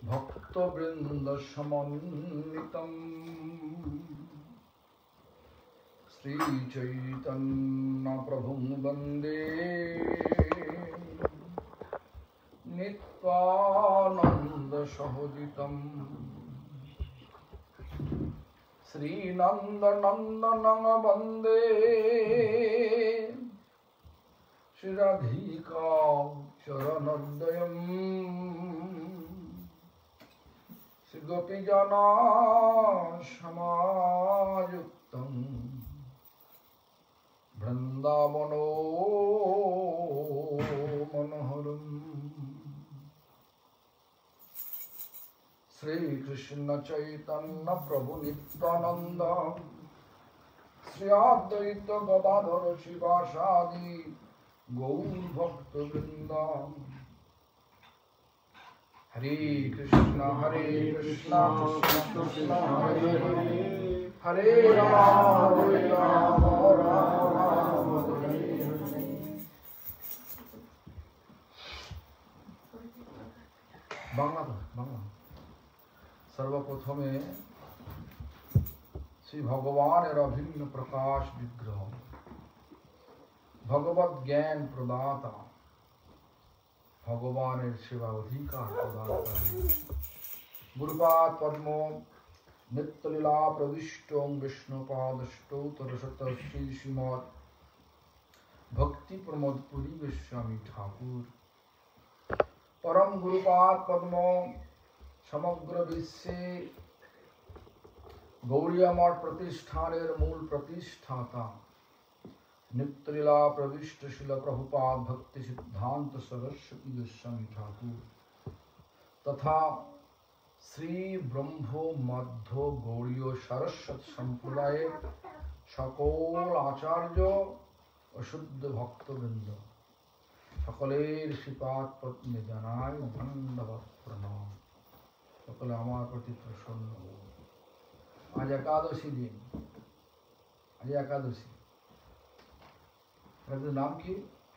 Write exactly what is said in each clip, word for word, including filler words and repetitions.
ভক্তবৃন্দ সমন্বিতম শ্রী চৈতন্য প্রভুং বন্দে নিত্যানন্দ সহজিতম শ্রীনন্দনন্দনং বন্দে শ্রীরাধিকা চরণোদয়ম শ্রীগোপীজনা সমাযুক্তং বৃন্দাবনো মনোহরম। শ্রীকৃষ্ণ চৈতন্য প্রভু নিত্যানন্দ শ্রী অদ্বৈত গদাধর শিবাসাদি গৌর ভক্তবৃন্দ। হরে কৃষ্ণ হরে কৃষ্ণ কৃষ্ণ কৃষ্ণ হরে হরে হরে রাম হরে রাম রাম রাম হরে হরে। বাংলা বাংলা সর্বপ্রথমে শ্রী ভগবানের অভিন্ন প্রকাশ বিগ্রহ, ভগবত জ্ঞান প্রদাতা, ভগবানের সেবা অধিকার প্রদাতা গুরুপাদ পদ্ম নিত্যলীলা প্রবিষ্ট বিষ্ণুপাদষ্টৌতরশত শ্রী শ্রীমৎ ভক্তি প্রমোদ পুরী গোস্বামী ঠাকুর পরম গুরুপাদ পদ্ম সমগ্র বিশ্বে গৌড়ীয় মঠ প্রতিষ্ঠানের মূল প্রতিষ্ঠাতা নিত্যলীলা প্রবিষ্ট শিল প্রভুপাদ ভক্তি সিদ্ধান্ত সরস্বতী গোস্বামী ঠাকুর তথা শ্রী ব্রহ্ম মধ্য গৌড়ীয় সারস্বত সম্প্রদায়ের সকল আচার্য ও শুদ্ধ ভক্তবৃন্দ সকলের শ্রীপাদ পত্নী জানাই ধন্যবাদ প্রণাম। সকলে আমার প্রতি প্রসন্ন। আজ একাদশী দিন, আজ একাদশী। নাম কি?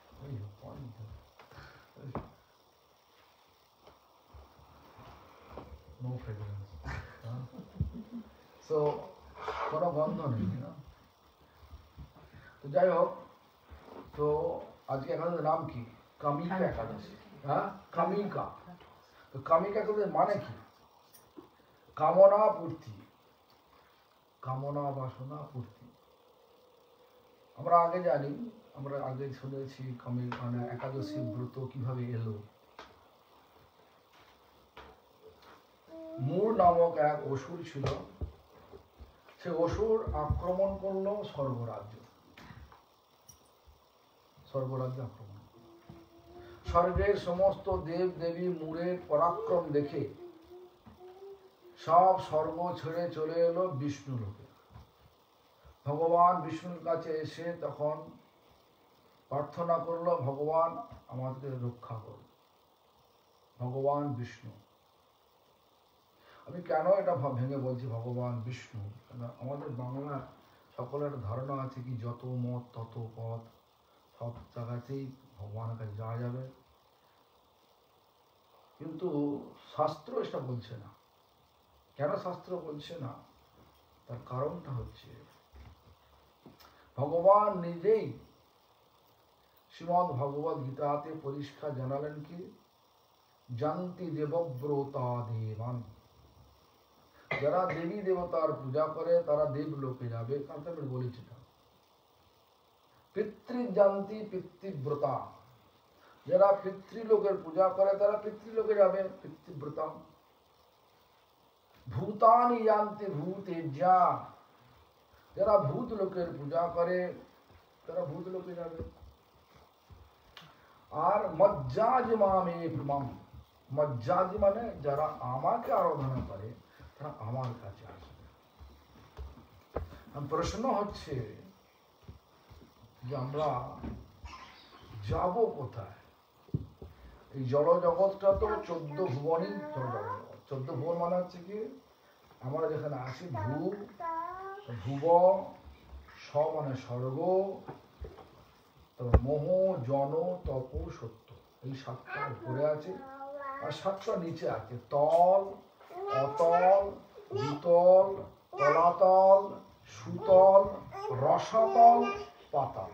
নো ফ্রেগ্রেন্স, সো কোনো গন্ধ নেই না। তো যাই হোক, তো আজকে একাদশীর নাম কি? কামিকা একাদশী। হ্যাঁ, কামিকা। তো কামিকা একাদশীর মানে কি? কামনা পূর্তি, কামনা বাসনা পূর্তি। আমরা আগে জানি, আমরা আগে শুনেছি মানে একাদশী ব্রত কিভাবে এলো। মূর নামক এক অসুর ছিল, সে অসুর আক্রমণ করলো স্বর্গরাজ্য, স্বর্গরাজ্য আক্রমণ। স্বর্গের সমস্ত দেব দেবী মূরের পরাক্রম দেখে সব স্বর্গ ছেড়ে চলে এলো বিষ্ণু লোকে। ভগবান বিষ্ণুর কাছে এসে তখন প্রার্থনা করলো, ভগবান আমাদের রক্ষা করো। ভগবান বিষ্ণু, আমি কেন এটা ভেঙে বলছি ভগবান বিষ্ণু, আমাদের বাংলা সকলের ধারণা আছে কি যত মত তত পথ, সব জায়গাতেই ভগবানের কাছে যাওয়া যাবে, কিন্তু শাস্ত্র এটা বলছে না। কেন শাস্ত্র বলছে না? তার কারণটা হচ্ছে ভগবান নিজেই শ্রীমদ্ ভগবদ গীতাতে পরিষ্কার জানালেন কি, জানতি দেবব্রতা দেবান, যারা দেবী দেবতার পূজা করে তারা দেবলোকে যাবে। কারণ আমি বলেছি না, পিতৃজান্তি পিতৃব্রতা, যারা পিতৃলোকের পূজা করে তারা পিতৃলোকে যাবে, পিতৃব্রতা। ভূতানি জানতি ভূতেজ্যা, যারা ভূত লোকের পূজা করে তারা ভূত লোকে যাবে। আর মজ্জাজি মামে প্রমাম, মজ্জাজি মানে যারা আমাকে আরাধনা করে তারা আমার কাছে আসবে। প্রশ্ন হচ্ছে যে আমরা যাব কোথায়? এই জড় জগৎটা তো চোদ্দ ভুবনই জড় জগৎ। চোদ্দ ভুবন মানে হচ্ছে কি, আমরা যেখানে আসি ভূ, ভুব, স মানে স্বর্গ, মোহ, জন, তপ, সত্য, এই সাতটা উপরে আছে। আর সাতটা নিচে আছে, তল, অতল, দ্বিতল, তলাতল, সুতল, রসাতল, পাতাল।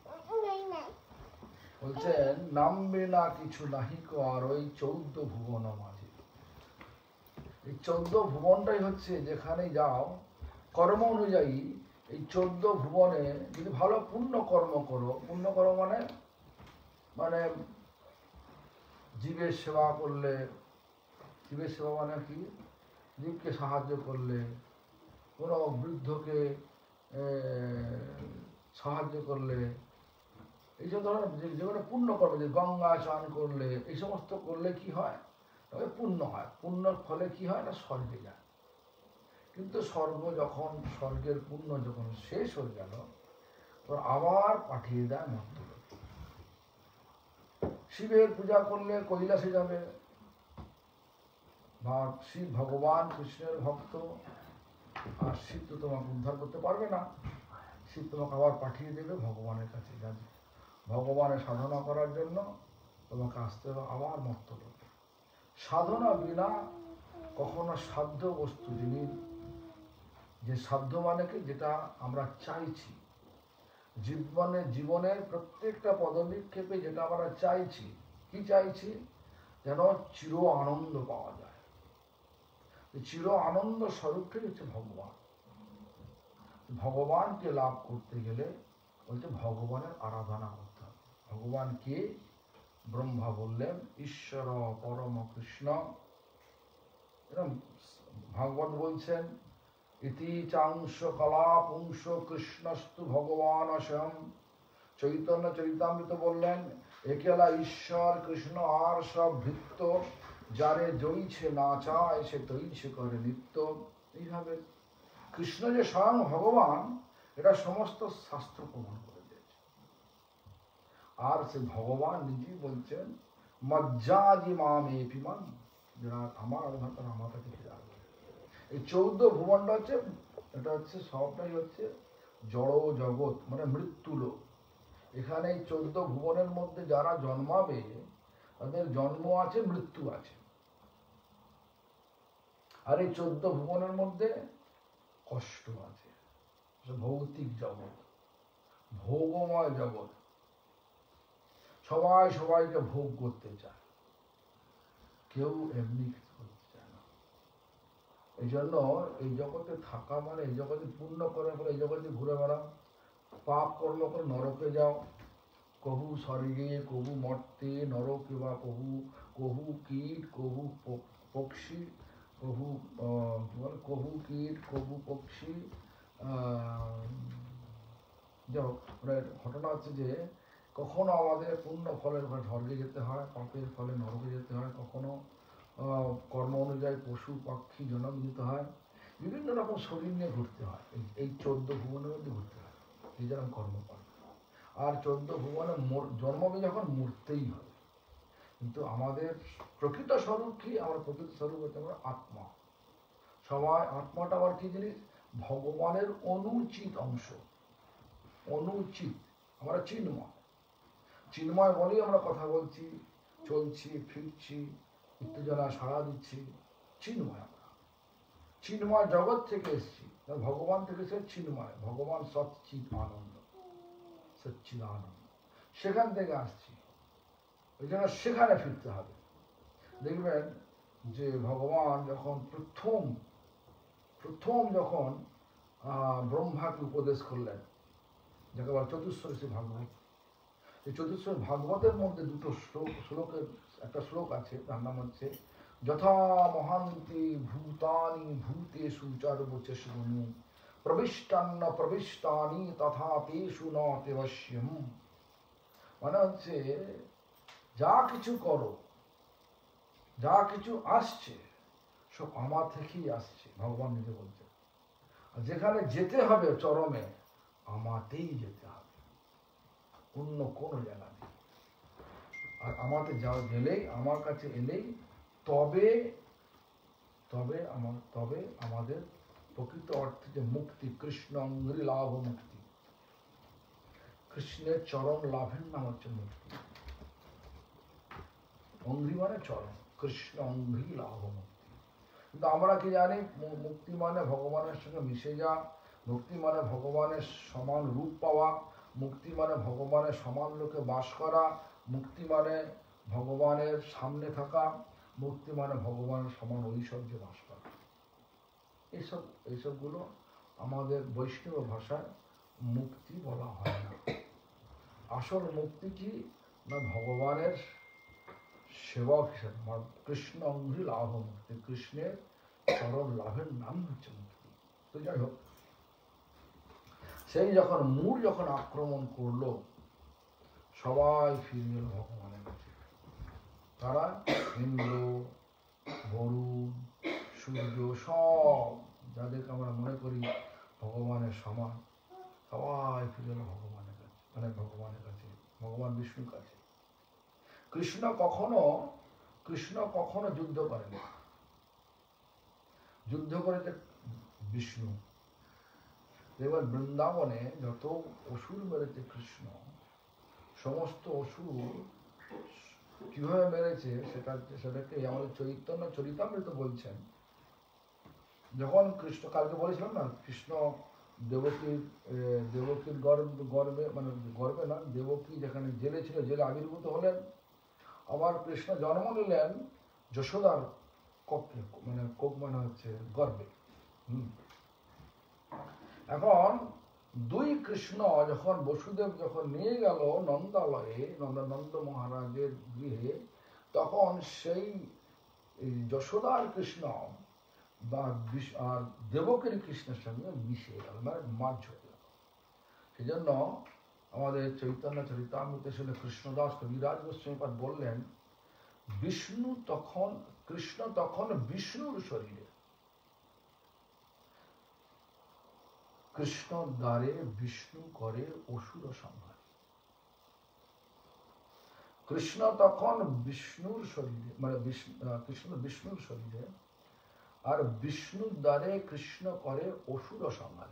বলছেন নামবে না কিছু নাহিক আর ওই চৌদ্দ ভুবন মাঝে। এই চৌদ্দ ভুবনটাই হচ্ছে যেখানে যাও কর্ম অনুযায়ী, এই চোদ্দ ভুবনে যদি ভালো পুণ্য কর্ম করো, পুণ্য কর্ম মানে মানে জীবের সেবা করলে, জীবের সেবা মানে কি, জীবকে সাহায্য করলে, কোনো বৃদ্ধকে সাহায্য করলে, এইসব ধরনের যেগুলো পুণ্য কর্ম, যে গঙ্গা স্নান করলে, এই সমস্ত করলে কি হয়, তবে পুণ্য হয়। পুণ্যর ফলে কি হয় না, স্বর্গে যায়। কিন্তু স্বর্গ যখন, স্বর্গের পুণ্য যখন শেষ হয়ে গেল, তখন আবার পাঠিয়ে দেয় মর্তলোকে। শিবের পূজা করলে কৈলাসে যাবে, শিব ভগবান কৃষ্ণের ভক্ত, আর শিব তো তোমাকে উদ্ধার করতে পারবে না, শিব তোমাকে আবার পাঠিয়ে দেবে ভগবানের কাছে। যাবে ভগবানের সাধনা করার জন্য তোমাকে আসতে হবে আবার মর্তলোকে। সাধনা বিনা কখনো সাধ্য বস্তু, যিনি যে সাধ্য মানে কি, যেটা আমরা চাইছি জীবনে, জীবনের প্রত্যেকটা পদবিক্ষেপে যেটা আমরা চাইছি, কি চাইছি, যেন চির আনন্দ পাওয়া যায়। চির আনন্দ স্বরূপটাই হচ্ছে ভগবান। ভগবানকে লাভ করতে গেলে বলছে ভগবানের আরাধনা করতে হবে। ভগবান কে? ব্রহ্মা বললেন ঈশ্বর পরম কৃষ্ণ। এরকম ভাগবত বলছেন ইতি চাংশ কলা পুংস কৃষ্ণস্তু ভগবান অসম। চৈতন্য চরিতামৃত বললেন একেলা ঈশ্বর কৃষ্ণ আর সব ভৃত্য, যারে জইছে না চায় সে তৈছে করে নিত্য। এইভাবে কৃষ্ণ যে স্বয়ং ভগবান, এটা সমস্ত শাস্ত্র প্রমাণ করে দিয়েছে। আর সে ভগবান নিজেই বলছেন মজ্জাজি মামে পিমান, যারা আমার আরাধনা করে আমার কাছে ফিরে আসবে। এই চৌদ্দ ভুবনটা হচ্ছে, এটা হচ্ছে সবটাই হচ্ছে জড় জগৎ, মানে মৃত্যুলোক। এখানে এই চৌদ্দ ভুবনের মধ্যে যারা জন্মাবে, তাদের জন্ম আছে, মৃত্যু আছে। আর এই চৌদ্দ ভুবনের মধ্যে কষ্ট আছে, ভৌতিক জগৎ, ভোগময় জগৎ। সবাই সবাইকে ভোগ করতে চায়, কেউ এমনি করতে চায় না। এই জন্য এই জগতে থাকা মানে, এই জগতে পুণ্য করার পরে এই জগতে ঘুরে বেড়াও, পাপ কর্ম করে নরকে যাও, কহু স্বর্গে কহু মর্তে নরকে বা কহু কহু কীট কহু পক্ষী, কহু কি বলে, কহু কীট কহু পক্ষী। যাও, ঘটনা হচ্ছে যে কখনো আমাদের পুণ্য ফলের ফলে স্বর্গে যেতে হয়, পাপের ফলে নরকে যেতে হয়, কখনো কর্ম অনুযায়ী পশু পাখি জন্ম নিতে হয়, বিভিন্ন রকম শরীর নিয়ে ঘুরতে হয়। এই চোদ্দ ভুবনের মধ্যে ঘুরতে হয়, এই যেরকম কর্ম করে। আর চোদ্দ ভুবনে জন্মকে যখন মরতেই হবে। কিন্তু আমাদের প্রকৃত স্বরূপ কি? আমার প্রকৃত স্বরূপ হচ্ছে আমরা আত্মা। সবাই আত্মাটা আবার কি জিনিস? ভগবানের অনুচিত অংশ। অনুচিত, আমরা চিন্ময়। চিন্ময় বলেই আমরা কথা বলছি, চলছি, ফিরছি, উত্তেজনা সাড়া দিচ্ছি, চিন্ময় আমরা। চিন্ময় জগৎ থেকে এসছি, ভগবান থেকে সে চিন্ময়, ভগবান সচ্চিৎ আনন্দ, সচ্চিৎ আনন্দ, সেখান থেকে আসছি। ওই জন্য সেখানে ফিরতে হবে। দেখবেন যে ভগবান যখন প্রথম প্রথম যখন ব্রহ্মাকে উপদেশ করলেন, যাকে বলা চতুর্শ্বরী ভাগবত, এই চতুর্শ্বরী ভাগবতের মধ্যে দুটো শ্লোক, শ্লোকের একটা শ্লোক আছে, তার নাম হচ্ছে যথা মহান্তি ভূতানি ভূতেষু চার্বচেষ্ণু প্রবিষ্টান্ন প্রবিষ্টানি তথা তেষু ন তেবশ্যম। মানে হচ্ছে যা কিছু করো, যা কিছু আসছে সব আমার থেকেই আসছে, ভগবান নিজে বলছে। আর যেখানে যেতে হবে চরমে, আমাতেই যেতে হবে, অন্য কোনো জায়গা নেই। আর আমাতে যাও গেলেই, আমার কাছে এলেই তবে তবে আমার তবে আমাদের প্রকৃত অর্থে যে মুক্তি, কৃষ্ণ অঙ্গি লাভ মুক্তি, কৃষ্ণের চরণ লাভের নাম হচ্ছে মুক্তি। অঙ্গি মানে চরণ, কৃষ্ণংঘ্রি লাভ মুক্তি। কিন্তু আমরা কি জানি, মুক্তি মানে ভগবানের সঙ্গে মিশে যা, মুক্তি মানে ভগবানের সমান রূপ পাওয়া, মুক্তি মানে ভগবানের সমান লোকে বাস করা, মুক্তি মানে ভগবানের সামনে থাকা, মুক্তি মানে ভগবানের সমান ঐশ্বর্যে বাস করা। এইসব এইসবগুলো আমাদের বৈষ্ণব ভাষায় মুক্তি বলা হয় না। আসল মুক্তি কি না, ভগবানের সেবক হিসেবে কৃষ্ণ অঙ্ঘ্রি লাভ মুক্তি, কৃষ্ণের চরণ লাভের নাম হচ্ছে মুক্তি। তো যাই হোক, সেই যখন মূল যখন আক্রমণ করলো, সবাই ফিরে গেল ভগবানের কাছে। তারা ইন্দ্র, বরুণ, সূর্য, সব যাদেরকে আমরা মনে করি ভগবানের সমান, সবাই ফিরে গেল ভগবানের কাছে, মানে ভগবানের কাছে, ভগবান বিষ্ণুর কাছে। কৃষ্ণ কখনো কৃষ্ণ কখনো যুদ্ধ করেনি। যুদ্ধ করেছে বিষ্ণু। এবার বৃন্দাবনে যত অসুর মেরেছে কৃষ্ণ, সমস্ত অসুর কিভাবে মেরেছে সেটা সেটাকে আমাদের চৈতন্য চরিতামৃত বলছেন। যখন কৃষ্ণ, কালকে বলেছিলাম না, কৃষ্ণ দেবকীর দেবকীর গর্বে গর্বে মানে গর্বে না, দেবকী যেখানে জেলে ছিল, জেলে আবির্ভূত হলেন। আবার কৃষ্ণ জন্ম নিলেন যশোদার কক্ষে, মানে কোপ মানে হচ্ছে গর্বে। হম এখন দুই কৃষ্ণ যখন বসুদেব যখন নিয়ে গেল নন্দালয়ে, নন্দানন্দ মহারাজের গৃহে, তখন সেই যশোদার কৃষ্ণ বা আর দেবকের কৃষ্ণের সঙ্গে মিশে গেল, মানে মাঝ হয়ে গেল। সেই জন্য আমাদের চৈতন্য চরিতামৃতে শুনে কৃষ্ণদাস কবিরাজ গোস্বামীপাদ বললেন, বিষ্ণু তখন কৃষ্ণ তখন বিষ্ণুর শরীরে, কৃষ্ণ দ্বারে বিষ্ণু করে অসুর সংহার। কৃষ্ণ তখন বিষ্ণুর শরীরে, মানে কৃষ্ণ বিষ্ণুর শরীরে, আর বিষ্ণুর দ্বারে কৃষ্ণ করে অসুর সংহার।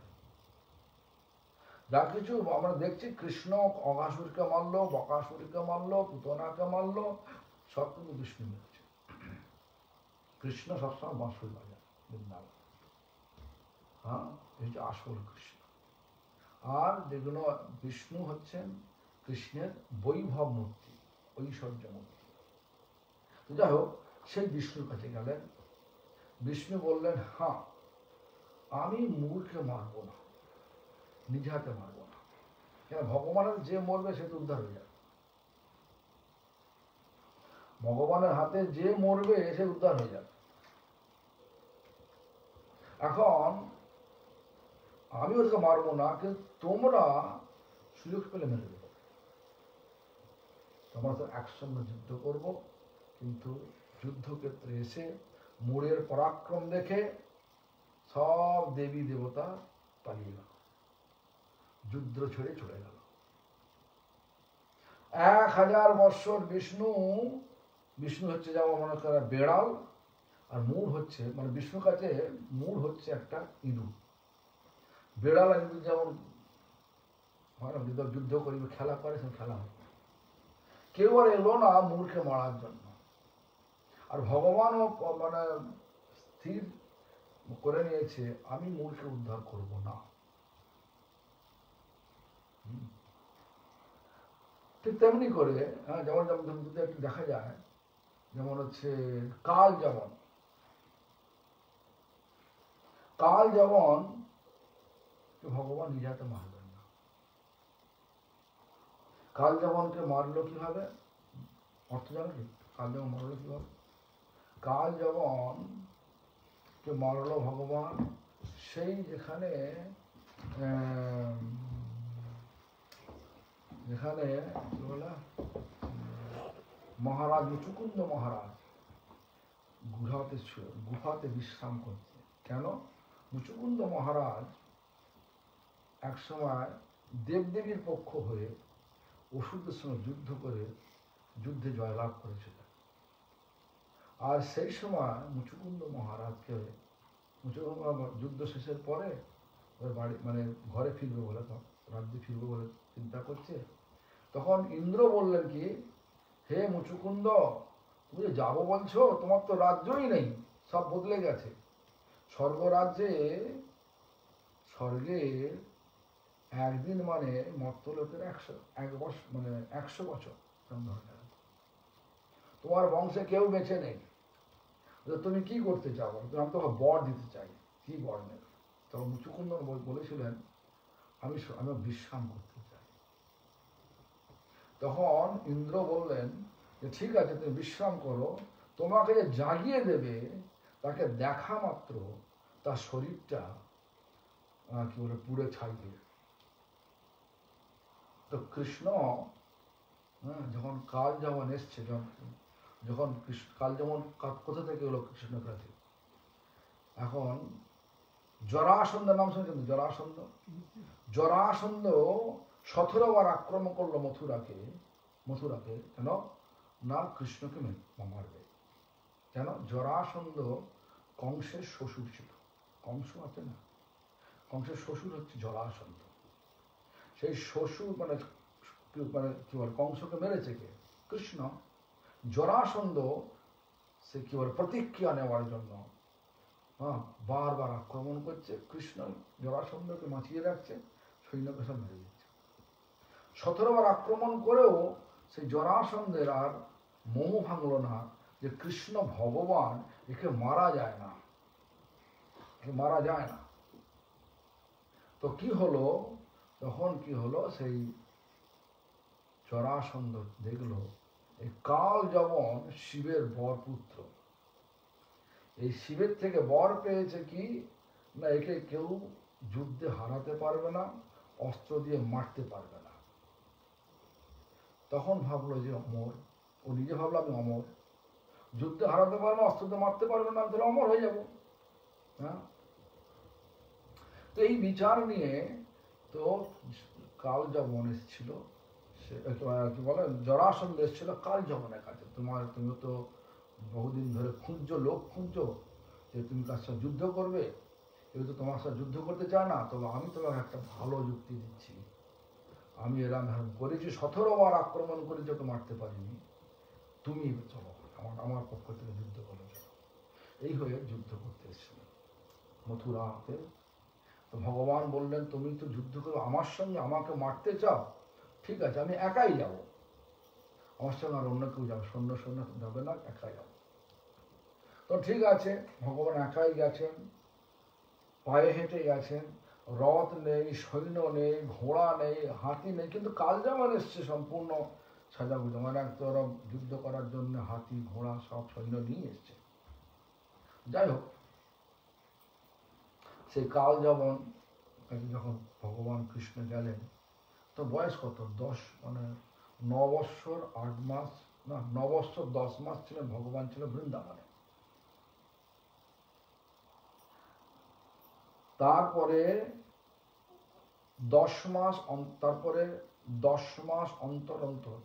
যা কিছু আমরা দেখছি, কৃষ্ণ অঘাসুরকে মারলো, বকাসুরকে মারলো, পুতনাকে মারলো, সব কিন্তু বিষ্ণু মেরেছে। কৃষ্ণ সবসময় বাঁশুর বাজার বৃন্দাবন। হ্যাঁ, এই যে আসল কৃষ্ণ। আর যেগুলো বিষ্ণু হচ্ছেন কৃষ্ণের বৈভব মূর্তি, ঐশ্বর্য মূর্তি। তো যাই হোক, সেই বিষ্ণুর কাছে গেলেন। বিষ্ণু বললেন, হ্যাঁ, আমি মূর্খকে মারবো না, নিজ হাতে মারবো না। কেন, ভগবানের যে মরবে সে তো উদ্ধার হয়ে যাবে। ভগবানের হাতে যে মরবে সে উদ্ধার হয়ে যাবে। এখন আমি ওদেরকে মারবো না, কিন্তু তোমরা সুযোগ পেলে মেরে দেবো। তোমরা তো একসঙ্গে যুদ্ধ করবো, কিন্তু যুদ্ধক্ষেত্রে এসে মোরের পরাক্রম দেখে সব দেবী দেবতা পালিয়ে গেল, যুদ্ধ ছেড়ে চলে গেল। এক হাজার বৎসর বিষ্ণু বিষ্ণু হচ্ছে যেমন মনে করা বেড়াল, আর মূল হচ্ছে মানে বিষ্ণুর কাছে মূল হচ্ছে একটা ইঁদুর। বেড়াল আর ইঁদুর যেমন হয় না, যুদ্ধ করিবে খেলা করে, সে খেলা হয়। কেউ আর এলো না মূর্খে মারার জন্য। আর ভগবানও মানে স্থির করে নিয়েছে, আমি মূর্খে উদ্ধার করব না। ঠিক তেমনি করে যেমন যেমন একটু দেখা যায়, যেমন হচ্ছে কাল, যেমন কাল যেমন ভগবান নিজ হাতে মারবেন না। কাল যেমনকে মারলো কিভাবে, অর্থ জানো কি? কাল যেমন মারলো কিভাবে? কাল যেমন কে মারলো ভগবান, সেই যেখানে যেখানে কি বলে মহারাজ মুচুকুন্দ মহারাজ গুহাতে গুহাতে বিশ্রাম করছে। কেন? মুচুকুন্দ মহারাজ এক সময় দেবদেবীর পক্ষ হয়ে অসুরদের সঙ্গে যুদ্ধ করে যুদ্ধে জয়লাভ করেছিল। আর সেই সময় মুচুকুন্দ মহারাজকে মুচুকুন্দ যুদ্ধ শেষের পরে ওর বাড়ি মানে ঘরে ফিরবে বলে, রাজ্যে ফিরবে বলে চিন্তা করছে। তখন ইন্দ্র বললেন কি, হে মুচুকুন্দ, বুঝলে যাবো বলছো, তোমার তো রাজ্যই নেই, সব বদলে গেছে। স্বর্গরাজ্যে স্বর্গের একদিন মানে মর্তলোকের একশো এক বছর মানে একশো বছর। তোমার বংশে কেউ বেঁচে নেই, তুমি কি করতে চাও? তুমি আমি তোমাকে বর দিতে চাই। কি বর নেবে? তখন মুচুকুন্দন বলেছিলেন আমি আমি বিশ্রাম করতে চাই। তখন ইন্দ্র বললেন যে ঠিক আছে তুমি বিশ্রাম করো, তোমাকে যে জাগিয়ে দেবে তাকে দেখা মাত্র তার শরীরটা কি বলে পুড়ে ছাই দিয়ে। তো কৃষ্ণ হ্যাঁ যখন কাল যেমন এসছে, যখন যখন কাল যেমন কোথা থেকে এলো কৃষ্ণের কাছে, এখন জরাসন্ধের নাম শুনেছেন? জরাসন্ধ জরাসন্ধ সতেরো বার আক্রমণ করলো মথুরাকে মথুরাকে কেন না কৃষ্ণকে মারবে। কেন? জরাসন্ধ কংসের শ্বশুর ছিল। কংস আছে না, কংসের শ্বশুর হচ্ছে জরাসন্ধ। সেই শ্বশুর মানে মানে কি বল কংসকে মেরেছে কে? কৃষ্ণ। জরাসন্ধ সে কি বলে প্রতিক্রিয়া নেওয়ার জন্য হ্যাঁ বারবার আক্রমণ করছে। কৃষ্ণ জরাসন্ধকে বাঁচিয়ে রাখছে, সৈন্যকে সব মেরে দিচ্ছে। সতেরো বার আক্রমণ করেও সেই জরাসন্ধের আর মোহ ভাঙলো না যে কৃষ্ণ ভগবান, একে মারা যায় না, একে মারা যায় না। তো কি হলো তখন কি হলো, সেই জরাসন্ধ দেখলো এই কাল যবন শিবের বর পুত্র, এই শিবের থেকে বর পেয়েছে কি না একে কেউ যুদ্ধে হারাতে পারবে না, অস্ত্র দিয়ে মারতে পারবে না। তখন ভাবলো যে অমর, ও নিজে ভাবলো আমি অমর, যুদ্ধে হারাতে পারবে না, অস্ত্র দিয়ে মারতে পারবে না, তাহলে অমর হয়ে যাবো। হ্যাঁ, তো এই বিচার নিয়ে তো কাল যবন এসেছিল, সে কি বলে জরাসন্ধ এসেছিল কাল যবনের কাছে। তোমার তুমি তো বহুদিন ধরে খুঁজছো, লোক খুঁজছো যে তুমি কার সাথে যুদ্ধ করবে, কেউ তো তোমার সাথে যুদ্ধ করতে চায় না। তবে আমি তোমাকে একটা ভালো যুক্তি দিচ্ছি, আমি এরম করেছি, সতেরো বার আক্রমণ করে যত মারতে পারিনি, তুমি চলো আমার আমার পক্ষ থেকে যুদ্ধ করো। এই হয়ে যুদ্ধ করতে এসেছিল মথুরাতে। তো ভগবান বললেন তুমি তো যুদ্ধ করো আমার সঙ্গে, আমাকে মারতে চাও, ঠিক আছে আমি একাই যাব, আমার সঙ্গে আর অন্য কেউ যাবে, সৈন্য সৈন্য যাবে না, একাই যাব। তো ঠিক আছে, ভগবান একাই গেছেন, পায়ে হেঁটে গেছেন, রথ নেই, সৈন্য নেই, ঘোড়া নেই, হাতি নেই, কিন্তু কাল যেমন এসছে সম্পূর্ণ সাজাগুজো, মানে একদম যুদ্ধ করার জন্য হাতি ঘোড়া সব সৈন্য নিয়ে এসছে। যাই হোক, সেই কাল যেমন যখন ভগবান কৃষ্ণ গেলেন, তো বয়স কত? দশ মানে ন বৎসর আট মাস না ন বৎসর দশ মাস ছিলেন ভগবান, ছিল বৃন্দাবনে। তারপরে দশ মাস তারপরে দশ মাস অন্তর অন্তর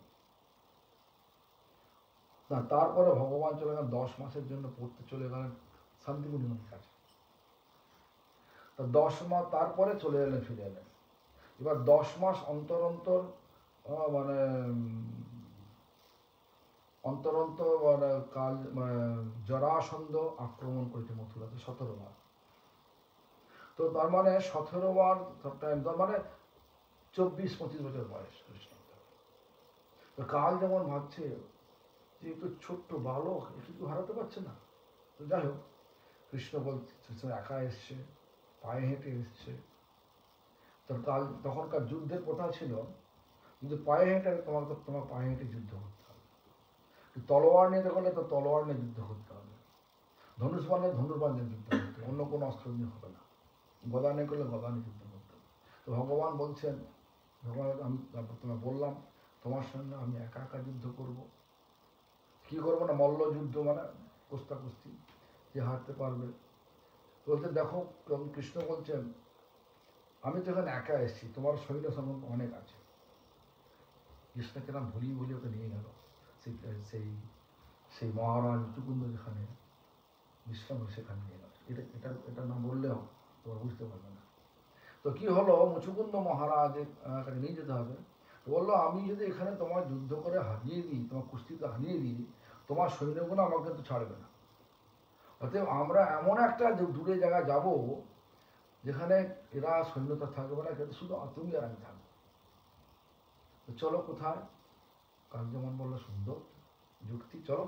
না তারপরে ভগবান চলে গেলেন দশ মাসের জন্য পড়তে চলে গেলেন শান্তিপুনিমার কাছে। তা দশ মাস তারপরে চলে এলেন, ফিরে এলেন। এবার দশ মাস অন্তর অন্তর মানে অন্তর অন্তর মানে কাল জরাসন্ধ আক্রমণ করেছে মথুরাতে সতেরো বার। তো তার মানে সতেরো বার তার মানে চব্বিশ পঁচিশ বছর বয়স কৃষ্ণ। তো কাল যেমন ভাবছে যে একটু ছোট্ট বালক, একটু হারাতে পারছে না। তো যাই হোক, কৃষ্ণ বলছে একা এসছে, পায়ে হেঁটে এসছে। তো কাল তখনকার যুদ্ধের কথা ছিল, কিন্তু পায়ে হেঁটে তোমাকে তো তোমার পায়ে হেঁটে যুদ্ধ করতে হবে। তলোয়ার নিয়ে গেলে তো তলোয়ার নিয়ে যুদ্ধ করতে হবে, ধনুষ বান নিয়ে ধনুষ বান নিয়ে যুদ্ধ করতে হবে, অন্য কোনো অস্ত্র নিয়ে হবে না, গদা নিয়ে করলে গদা নিয়ে যুদ্ধ করতে হবে। তো ভগবান বলছেন, ভগবান আমি তোমায় বললাম তোমার সঙ্গে আমি একা একা যুদ্ধ করব। কি করবো না মল্ল যুদ্ধ, মানে কুস্তা কুস্তি, যে হারতে পারবে। বলতে দেখো কৃষ্ণ বলছেন আমি তো এখানে একা এসেছি, তোমার সৈন্য সামন্ত অনেক আছে। কৃষ্ণকে নাম ভুলি বলি ওকে নিয়ে গেল সেই সেই সেই মহারাজ মুচুকুন্দ যেখানে বিশ্রাম, সেখানে নিয়ে গেল। এটা এটা এটা না বললেও তোমরা বুঝতে পারবে না। তো কি হলো, মুচুকুন্দ মহারাজের কাছে নিয়ে যেতে হবে। বললো আমি যদি এখানে তোমার যুদ্ধ করে হারিয়ে দিই, তোমার কুস্তিতে হারিয়ে দিই, তোমার সৈন্যগুলো আমাকে কিন্তু ছাড়বে না। অতএব আমরা এমন একটা দূরে জায়গায় যাব যেখানে এরা সৈন্যতা থাকবে না, কিন্তু শুধু তুমি আর আমি থাকবো। তো চলো কোথায়? কাল যেমন বললো সুন্দর যুক্তি, চলো।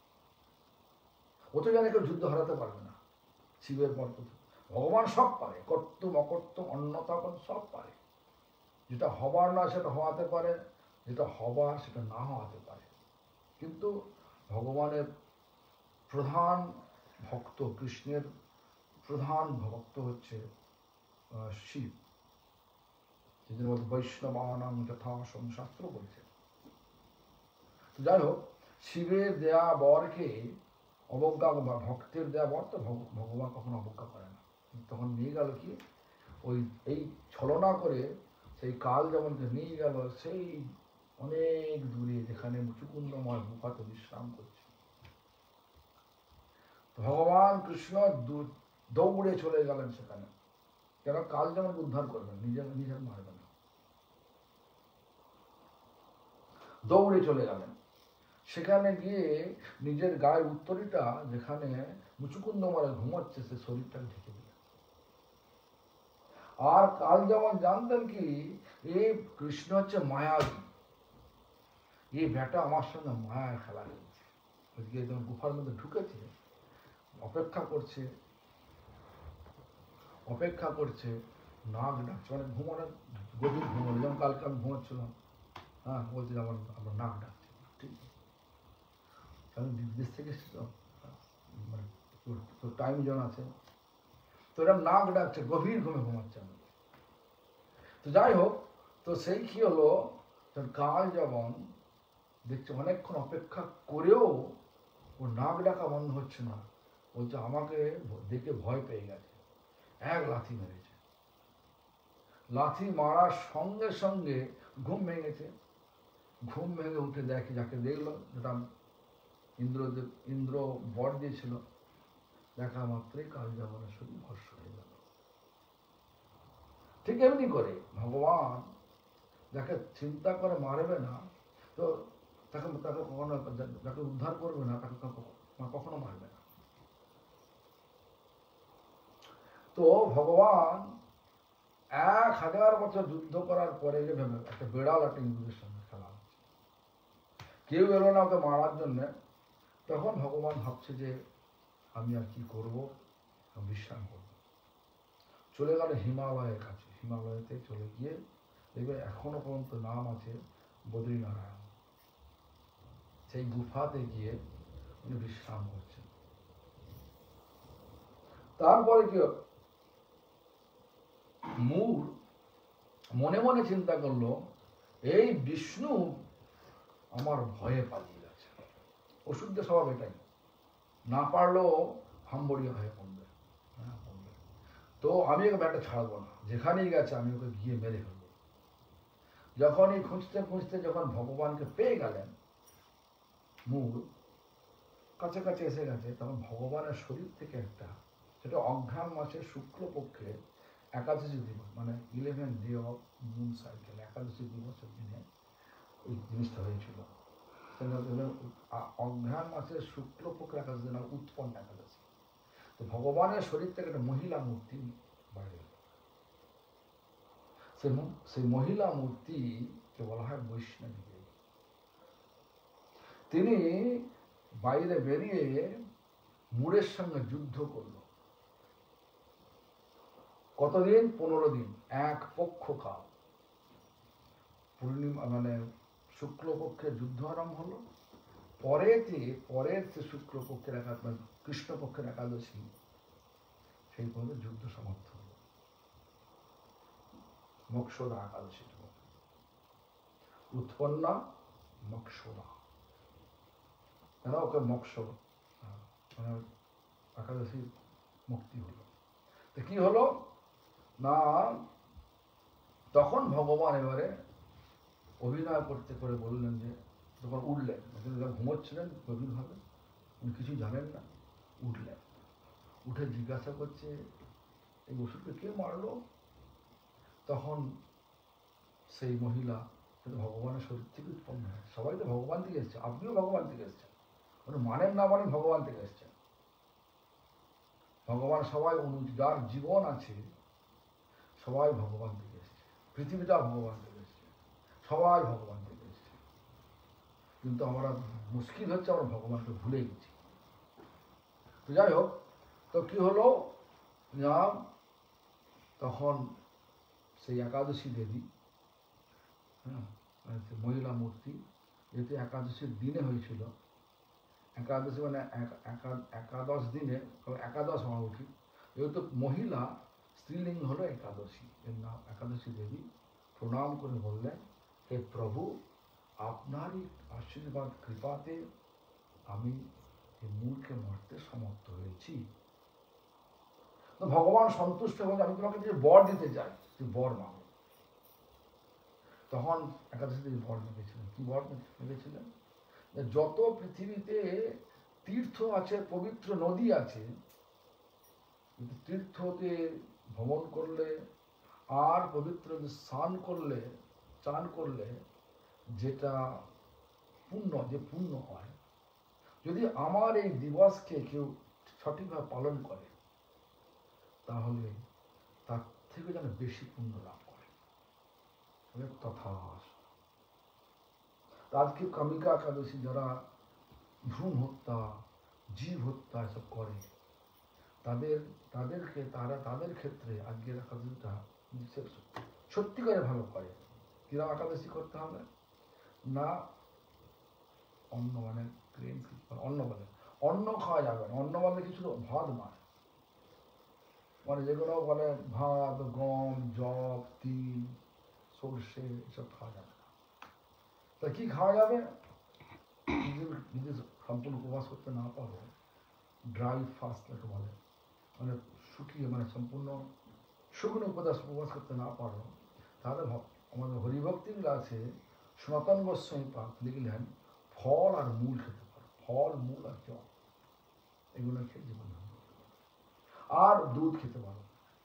ও তো জানে কেউ যুদ্ধ হারাতে পারবে না শিবের পর। ভগবান সব পারে, কর্তুম অকর্তুম অন্যতাপন সব পারে। যেটা হবার না সেটা হওয়াতে পারে, যেটা হবার সেটা না হওয়াতে পারে। কিন্তু ভগবানের প্রধান ভক্ত, কৃষ্ণের প্রধান ভক্ত হচ্ছে শিব, যেদের মধ্যে বৈষ্ণবানাং যথা শাস্ত্র বলছে। যাই হোক, শিবের দেয়া বরকে অবজ্ঞা, ভক্তের দেয়া বর তো ভগবান কখনো অবজ্ঞা করে না। তখন নিয়ে গেল কি, ওই এই ছলনা করে সেই কাল যেমনকে নিয়ে গেল সেই অনেক দূরে, যেখানে মুচুকুন্দময় গুফাতে বিশ্রাম করছে। ভগবান কৃষ্ণ দৌড়ে চলে গেলেন সেখানে, কেন কাল যেমন উদ্ধার করবেন, নিজের নিজের মারবেন না। দৌড়ে চলে গেলেন সেখানে গিয়ে নিজের গায়ের উত্তরীটা যেখানে মুচুকুন্দময় ঘুমাচ্ছে সে শরীরটাকে ঢেকে দিলেন। আর কাল যেমন জানতেন কি এই কৃষ্ণ হচ্ছে মায়াবী, এই বেটা আমার সঙ্গে মায়া খেলা খেলছে। ওইদিকে যখন গুফার মধ্যে ঢুকেছে, অপেক্ষা করছে অপেক্ষা করছে নাক ডাকছে, মানে ঘুমানো, গভীর ঘুমানো, যেমন কালকে আমি ঘুমাচ্ছিলাম। হ্যাঁ, বলছি আমার আমার নাক ডাকছে, ঠিক আমি বিদেশ থেকে এসেছি তো, মানে তোর টাইম জোন আছে তো, এরকম নাক ডাকছে, গভীর ঘুমে ঘুমাচ্ছে আমি। তো যাই হোক, তো সেই কি হলো, কাল যেমন দেখছে অনেকক্ষণ অপেক্ষা করেও ওর নাক ডাকা বন্ধ হচ্ছে না, বলছে আমাকে দেখে ভয় পেয়ে গেছে, এক লাথি মেরেছে। লাথি মারার সঙ্গে সঙ্গে ঘুম ভেঙেছে। ঘুম ভেঙে উঠে দেখে, যাকে দেখলো যেটা ইন্দ্রদেব ইন্দ্র বর দিয়েছিল, দেখা মাত্রই কাল যেমনের শরীর ভস্ম হয়ে গেল। ঠিক এমনি করে ভগবান যাকে চিন্তা করে মারবে না, তো তাকে তাকে কখনো, যাকে উদ্ধার করবে না তাকে কখনো মারবে না। তো ভগবান এক হাজার বছর যুদ্ধ করার পরে যে ভেবে একটা বেড়াল একটা ইন্দুরের সঙ্গে খেলা হচ্ছে, কেউ এলো না ওকে মারার জন্য, তখন ভগবান ভাবছে যে আমি আর কি করবো, বিশ্রাম করবো। চলে গেল হিমালয়ের কাছে, হিমালয়তে চলে গিয়ে দেখবে এখনো পর্যন্ত নাম আছে বদ্রীনারায়ণ, সেই গুফাতে গিয়ে উনি বিশ্রাম করছেন। তারপরে কি মূর মনে মনে চিন্তা করলো, এই বিষ্ণু আমার ভয়ে পালিয়ে গেছে। অসুদ্ধ স্বভাব এটাই, না পারলেও হাম্বড়িয়া হয়ে পড়বে, তো আমি ওকে ব্যাটা ছাড়বো না, যেখানেই গেছে আমি ওকে গিয়ে মেরে ফেলবো। যখনই খুঁজতে খুঁজতে যখন ভগবানকে পেয়ে গেলেন, মূল কাছাকাছি এসে গেছে, তখন ভগবানের শরীর থেকে একটা, সেটা অঘ্রাণ মাসের শুক্লপক্ষে একাদশী দিবস, মানে eleven day of moon cycle, একাদশী দিবসের দিনে ওই জিনিসটা হয়েছিল। অঘ্রাণ মাসের শুক্লপক্ষের একাদশী দিন উৎপন্ন একাদশী। তো ভগবানের শরীর থেকে একটা মহিলা মূর্তি বাইরে, সেই মহিলা মূর্তিকে বলা হয় বৈষ্ণবী দেবী। তিনি বাইরে বেরিয়ে মূরের সঙ্গে যুদ্ধ করল। কতদিন? পনেরো দিন, এক পক্ষ কাল। পূর্ণিমা মানে শুক্লপক্ষের যুদ্ধ আরম্ভ হলো, পরেতে পরের যে শুক্লপক্ষের একাদশী, কৃষ্ণপক্ষের একাদশী, সেই পর্যন্ত যুদ্ধ সমাপ্ত হল। মোক্ষদা একাদশী উৎপন্না মোক্ষদা, এরা ওকে মোক্ষ মানে একাদশী মুক্তি হলো। তো কি হলো না, তখন ভগবান এবারে অভিনয় করতে করে বললেন যে, যখন উঠলেন, ঘুমোচ্ছিলেন গভীরভাবে, উনি কিছু জানেন না, উঠলেন, উঠে জিজ্ঞাসা করছে এই ওষুধকে কে মারলো? তখন সেই মহিলা ভগবানের শরীর থেকে উৎপন্ন হয়, সবাই তো ভগবান থেকে এসছে, আপনিও ভগবান থেকে এসছেন, উনি মানেন না মানে ভগবান থেকে এসছেন। ভগবান সবাই অনু যার জীবন আছে সবাই ভগবান থেকে এসছে, পৃথিবীটা ভগবান থেকে এসছে, সবাই ভগবান থেকে এসছে। কিন্তু আমরা মুশকিল হচ্ছে আমরা ভগবানকে ভুলে গেছি। তো যাই হোক, তো কি হলো না, তখন সেই একাদশী দেবী, হ্যাঁ মহিলা মূর্তি, যেহেতু একাদশীর দিনে হয়েছিল, একাদশী মানে একাদশ দিনে একাদশ হওয়া উচিত, যেহেতু মহিলা স্ত্রীলিঙ্গ হলো একাদশী, এর নাম একাদশী দেবী। প্রণাম করে বললেন, হে প্রভু, আপনারই আশীর্বাদ কৃপাতে আমি এই মূলকে মারতে সমর্থ হয়েছি। তো ভগবান সন্তুষ্ট হয়ে আমি তোমাকে যে বর দিতে চাই, তুই বর মাগো। তখন একাদশী দেবী বর মেগেছিলেন। কি বর মেগেছিলেন? যত পৃথিবীতে তীর্থ আছে, পবিত্র নদী আছে, তীর্থতে ভ্রমণ করলে আর পবিত্র স্নান করলে, চান করলে যেটা পুণ্য, যে পুণ্য হয়, যদি আমার এই দিবসকে কেউ সঠিকভাবে পালন করে তাহলে তার থেকে যেন বেশি পুণ্য লাভ করে। তথা আজকে কামিকা একাদশী যারা ভ্রূণ হত্যা, জীব হত্যা এসব করে, তাদের তাদেরকে তারা তাদের ক্ষেত্রে আজকের একাদশীটা সত্যিকারে ভালো করে। কিরকম একাদশী করতে হবে না, অন্ন মানে অন্ন বলে অন্ন খাওয়া যাবে না। অন্ন মানে কিছু ভাত নয়, মানে যেগুলো বলে ভাত, গম, জব, তিল, সর্ষে, এসব খাওয়া যাবে না। তা কি খাওয়া যাবে? যদি সম্পূর্ণ উপবাস করতে না পারো, ড্রাই ফাস্ট যাকে বলে, মানে শুকিয়ে, মানে সম্পূর্ণ শুকনো উপবাস উপবাস করতে না পারো, তাহলে আমাদের হরিভক্তিগুলো আছে, সনাতন গোস্বামী পাক লিখলেন ফল আর মূল খেতে পারো, ফল, মূল আর জল, এগুলো খেয়ে জীবন আর দুধ খেতে পারো।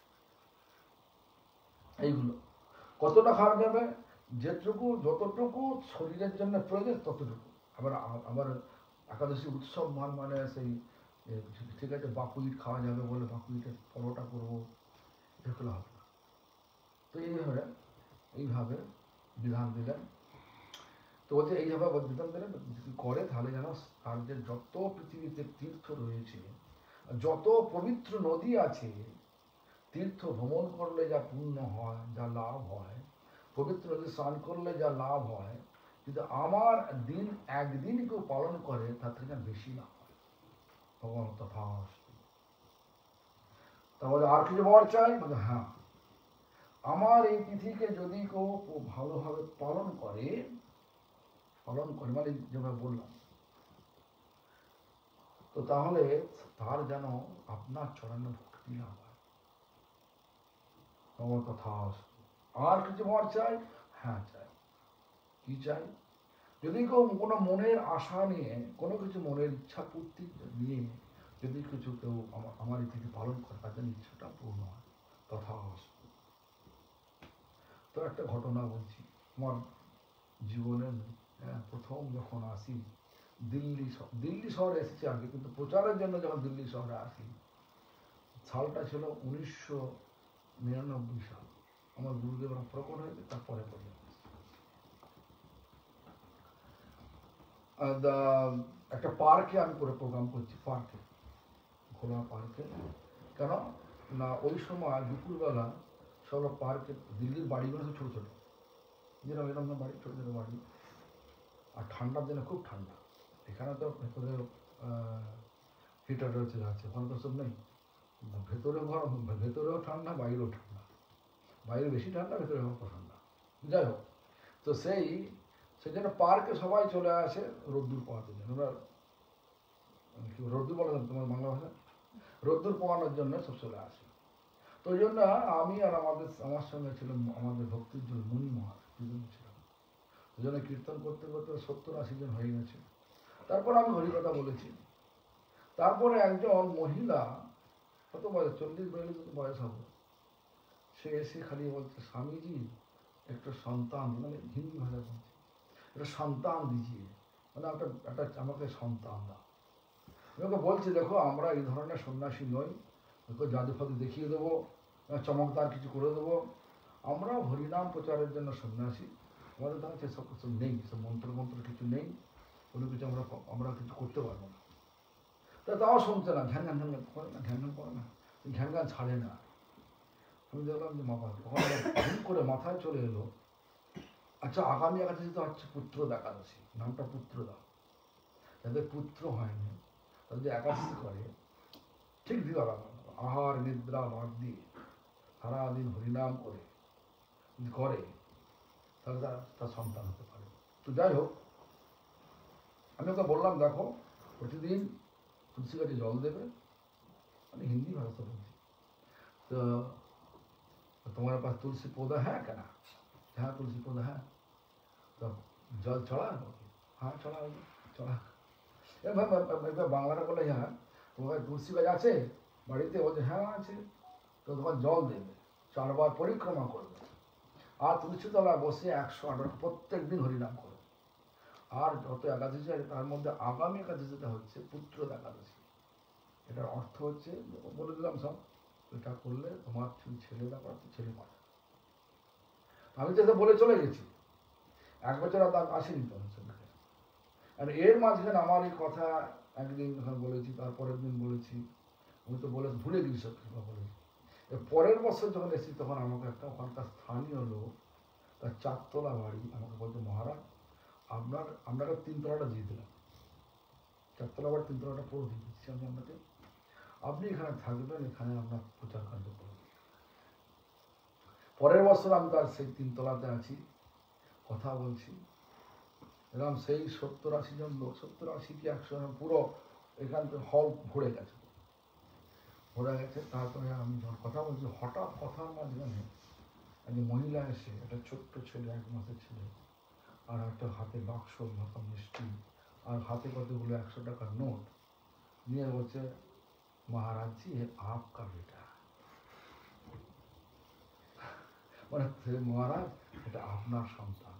এইগুলো কতটা খাওয়া যাবে? যেটুকু যতটুকু শরীরের জন্য প্রয়োজন ততটুকু। আবার আবার একাদশী উৎসব মান মানে সেই ঠিক আছে বাকুইট খাওয়া যাবে বলে বাকুইটের পরোটা করবো, এগুলো হবে না। তো এইভাবে এইভাবে বিধান দিলেন। তো বলছে এইভাবে বিধান দিলেন করে, তাহলে যেন তার যে যত পৃথিবীতে তীর্থ রয়েছে, যত পবিত্র নদী আছে, তীর্থ ভ্রমণ করলে যা পুণ্য হয়, যা লাভ হয়, পবিত্র নদী স্নান করলে যা লাভ হয়, কিন্তু আমার দিন একদিন কেউ পালন করে তার থেকে বেশি লাভ হয়। ভগবান তথাস্তু। তাহলে আর কিছু বর চাই? মানে হ্যাঁ, আমার এই তিথিকে যদি কেউ ভালোভাবে পালন করে, পালন করে মানে যেভাবে বললাম, তো তাহলে তার যেন আপনার চরণে ভক্তি লাভ হয়। ভগবান তথাস্তু। আর কিছু বর চাই? হ্যাঁ চাই। কি চাই? যদি কেউ কোনো মনের আশা নিয়ে, কোনো কিছু মনের ইচ্ছা পূর্তি নিয়ে যদি কিছু কেউ আমার আমার এই তিথি পালন করে, তাদের ইচ্ছাটা পূর্ণ হয়। তথাস্তু। তো একটা ঘটনা বলছি, আমার জীবনের প্রথম যখন আসি দিল্লি, দিল্লি শহরে এসেছি আগে, কিন্তু প্রচারের জন্য যখন দিল্লি শহরে আসি, সালটা ছিল উনিশশো নিরানব্বই সাল। আমার গুরুদেবরা প্রকট হয়েছে তারপরে পর্যন্ত। একটা পার্কে আমি করে প্রোগ্রাম করছি, পার্কে, খোলা পার্কে। কেন না ওই সময় দুপুরবেলা সব পার্কে, দিল্লির বাড়িগুলো সব ছোটো ছোটো, যেরকম এরকম বাড়ি, ছোটো ছোটো বাড়ি, আর ঠান্ডার দিনে খুব ঠান্ডা। এখানে তো ভেতরে হিটার রয়েছে, আছে, ওখানে তো সব নেই। ভেতরে গরম, ভেতরেও ঠান্ডা, বাইরেও ঠান্ডা, বাইরে বেশি ঠান্ডা, ভেতরে অল্প ঠান্ডা। যাই হোক, তো সেই সেই জন্য পার্কে সবাই চলে আসে রোদ্দুর পোয়াতে জন্য। ওরা কি রোদ্দুর বলে তোমার বাংলা ভাষা, রোদ্দুর পোয়ানোর জন্য সব চলে আসে। তো ওই জন্য আমি আর আমাদের আমার সঙ্গে ছিল আমাদের ভক্তির জন্য মুনি মহারাজ দুজন ছিলাম। ওই জন্য কীর্তন করতে করতে সত্তর আশি জন হয়ে গেছে। তারপর আমি হরিকথা বলেছি। তারপরে একজন মহিলা, কত বয়স, চল্লিশ বিয়াল্লিশ বয়স হবে, সে এসে খালি বলছে, স্বামীজি একটা সন্তান, মানে হিন্দি ভাষা বলছে, একটা সন্তান দিজিয়ে, মানে একটা একটা আমাকে সন্তান দাও। ওকে বলছি দেখো আমরা এই ধরনের সন্ন্যাসী নই, দেখো জাদু ফাদু দেখিয়ে দেবো, চমকদার কিছু করে দেবো, আমরা হরিনাম প্রচারের জন্য সন্ন্যাসী, আমাদের দ্বারা সেসব কিছু নেই, সব মন্ত্র মন্ত্র কিছু নেই, কোনো কিছু আমরা আমরা কিছু করতে পারবো না। তা তাও শুনছে না, ঘ্যান ঘ্যান ঘ্যান করে না, ঘ্যান ঘ্যান করে না, ঘ্যান ঘ্যান ছাড়ে না। আমি দেখলাম যে বাবা ওখানে ভুল করে মাথায় চলে এলো, আচ্ছা আগামী একাদশী তো হচ্ছে পুত্র একাদশী, নামটা পুত্র দাও, যাদের পুত্র হয়নি তাদের যে একাদশী করে ঠিক দিবা, আহার নিদ্রা বাদ দিয়ে সারাদিন হরিনাম করে করে তাহলে তার তার সন্তান হতে পারে। তো যাই হোক, আমি ওকে বললাম দেখো প্রতিদিন তুলসী গাছে জল দেবে, আমি হিন্দি ভাষা বলছি, তো তোমার পাশ তুলসী पौधा है क्या ना, हाँ तुलसी पौधा है, तो जल चढ़ा, हाँ चढ़ा चढ़ा, এবার বাংলাটা বলে হ্যাঁ তোমার তুলসী গাছ আছে বাড়িতে, বলছে হ্যাঁ আছে, তো তোমার জল দেবে, চারবার পরিক্রমা করবে, আর তুলসী তলায় বসে একশো আট প্রত্যেক দিন হরিনাম করবে। আর যত একাদশী আছে তার মধ্যে আগামী একাদশীটা হচ্ছে পুত্র একাদশী, এটার অর্থ হচ্ছে বলে দিলাম সব, এটা করলে তোমার ছেলেরা পাচ্ছে ছেলে পাবে। আমি তো বলে চলে গেছি, এক বছর আর আসেনি তো সঙ্গে, আর এর মাঝখানে আমার এই কথা একদিন যখন বলেছি, তারপরের দিন বলেছি, আমি তো বলে ভুলে গেছি সব কিছু বলেছি। পরের বছর যখন এসেছি তখন আমাকে একটা ওখানকার স্থানীয় লোক, তার চারতলা বাড়ি, আমাকে বলছে মহারাজ আপনার আপনাকে তিনতলাটা দিয়ে দিলাম, চারতলা বাড়ি তিনতলাটা পুরো দিয়ে দিচ্ছি আমি আপনাকে, আপনি এখানে থাকবেন, এখানে আপনার প্রচার কার্য করবেন। পরের বছর আমি তার সেই তিনতলাতে আছি, কথা বলছি, এরকম সেই সত্তর আশি জন লোক, সত্তর আশি কি একশো জন, পুরো এখান থেকে হল ভরে গেছে ভরে গেছে তারপরে আমি যখন কথা বলছি, হঠাৎ কথার মাঝখানে একজন মহিলা এসে, একটা ছোট্ট ছেলে, এক মাসের ছেলে, আর একটা হাতে বাক্স মতো মিষ্টি, আর হাতে কতগুলো একশো টাকার নোট নিয়ে বলছে महाराज जी ये आपका बेटा, মানে মহারাজ এটা আপনার সন্তান।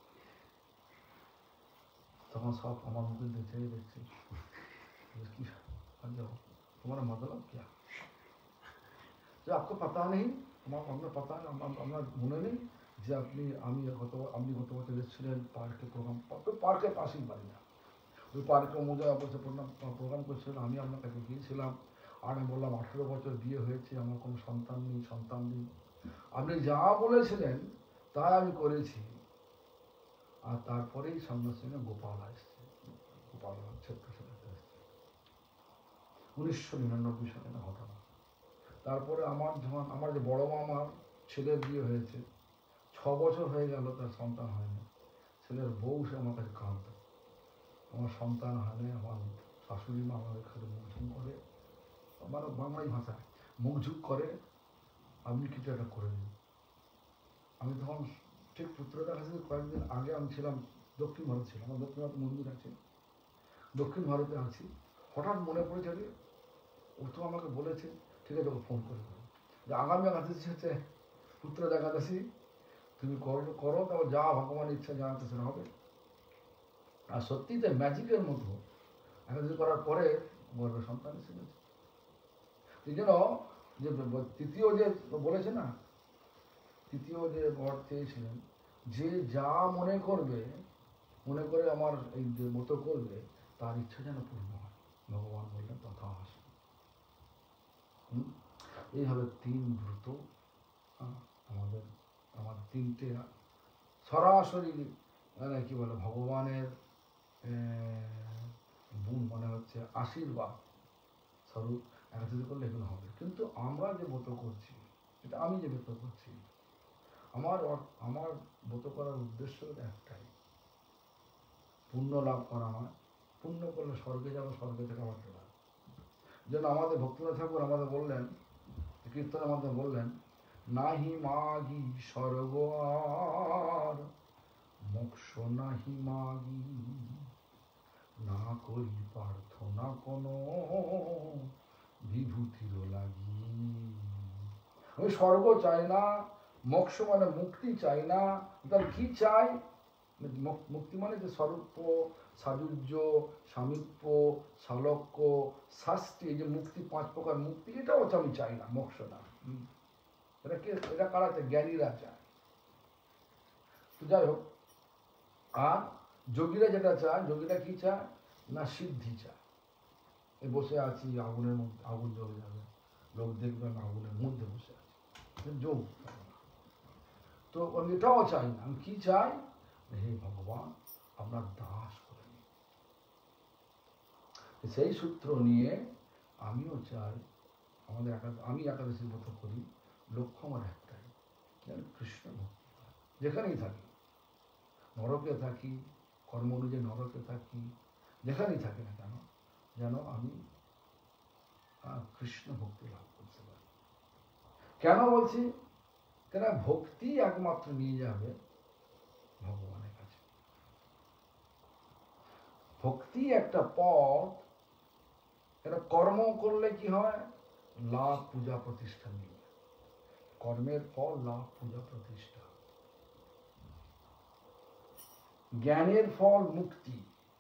তখন সব আমার মুখে দেখে দেখছি কি तुम्हारा मतलब क्या, जो आपको पता नहीं, আপনার पता আপনার মনে নেই যে আপনি আমি গত আপনি গত বছর এসেছিলেন পার্কে প্রোগ্রাম, পার্কের পাশেই বাড়ি না, ওই পার্কে মজা বসে প্রোগ্রাম করছিলেন, আমি আপনার কাছে গিয়েছিলাম, আর আমি বললাম আঠেরো বছর বিয়ে হয়েছে, আমার কোনো সন্তান নেই, সন্তান নেই, আপনি যা বলেছিলেন তাই আমি করেছি। আর তারপরেই সঙ্গে সঙ্গে গোপাল আসছে, গোপাল ছোট্ট ছেলেতে আসছে, উনিশশো নিরানব্বই সালে না ঘটনা। তারপরে আমার যখন আমার যে বড় মামার ছেলের বিয়ে হয়েছে, ছ বছর হয়ে গেল তার সন্তান হয়নি, ছেলের বউ সে আমার কাছে কাঁদত, আমার সন্তান হয়নি, আমার শাশুড়ি মা আমাদের খালি মুখঝুম করে, আমার বাংলাই ভাষায় মুখঝুঁক করে, আপনি কিছু একটা করে দিন। আমি তখন ঠিক পুত্রটার কাছে কয়েকদিন আগে আমি ছিলাম দক্ষিণ ভারত, ছিলাম আমার দক্ষিণ ভারত মন্দির আছে, দক্ষিণ ভারতে আছি, হঠাৎ মনে পড়েছে যে ও তো আমাকে বলেছে, ঠিক আছে ওকে ফোন করে দেবো যে আগামী একাদশী হচ্ছে পুত্র একাদশী, তুমি করো করো তারপর যা ভগবানের ইচ্ছা জানাতে সেটা হবে। আর সত্যি তো ম্যাজিকের মতো একাদশী করার পরে গর্ভে সন্তান এসে গেছে। এই জন্য যে তৃতীয় যে বলেছে না, তৃতীয় যে বর চেয়েছিলেন, যে যা মনে করবে, মনে করে আমার এই যে মতো করবে, তার ইচ্ছা যেন পূর্ণ হয়, ভগবান বললেন তথা আসবে। হুম, এইভাবে তিন ব্রত আমাদের আমাদের তিনটে সরাসরি মানে কি বলে ভগবানের গুণ, মানে হচ্ছে আশীর্বাদ স্বরূপ একাদশী করলে এগুলো হবে। কিন্তু আমরা যে ব্রত করছি, এটা আমি যে ব্রত করছি, আমার আমার ব্রত করার উদ্দেশ্য একটাই, পুণ্য লাভ করা নয়, পুণ্য করলে স্বর্গে যাবো, স্বর্গে থেকে আমার চলে আসবে। যেন আমাদের ভক্তিনাথ ঠাকুর আমাদের বললেন, কীর্তনের মধ্যে বললেন, নাহি মাগি স্বর্গ আর মোক্ষ নাহি মাগি, না করি প্রার্থনা কোনো বিভূতির লাগি। আমি স্বর্গ চাই না, মোক্ষ মানে মুক্তি চাই না, তাহলে কি চাই? মুক্তি মানে যে স্বরূপ সাযুজ্য, সামীপ্য, সালক্য, শাস্তি, এই যে মুক্তি, পাঁচ প্রকার মুক্তি, এটাও হচ্ছে আমি চাই না, মোক্ষ না। এটা কে, এটা কারা চায়? জ্ঞানীরা চায়। তো যাই হোক, আর যোগীরা যেটা চায়, যোগীরা কি চায় না সিদ্ধি চায়। এই বসে আছি আগুনের মধ্যে, আগুন জ্বলে যাবে, লোক দেখবেন আগুনের মধ্যে বসে আছি, যোগ। তো আমি এটাও চাই না, আমি কি চাই, হে ভগবান আপনার দাস করে নিন। সেই সূত্র নিয়ে আমিও চাই, আমাদের আমি একাদশী ব্রত করি, লক্ষ্য আমার একটাই, যেন কৃষ্ণ ভক্তি হয়। যেখানেই থাকি, নরকে থাকি, কর্ম অনুযায়ী নরকে থাকি, যেখানেই থাকি না কেন, যেন আমি কৃষ্ণ ভক্তি লাভ করতে পারি। কেন বলছি? কেন ভক্তি একমাত্র নিয়ে যাবে ভগবানের কাছে। ভক্তি একটা পথ। এটা কর্ম করলে কি হয়? লাভ, পূজা, প্রতিষ্ঠা মিলবে। কর্মের ফল লাভ, পূজা, প্রতিষ্ঠা। জ্ঞানের ফল মুক্তি।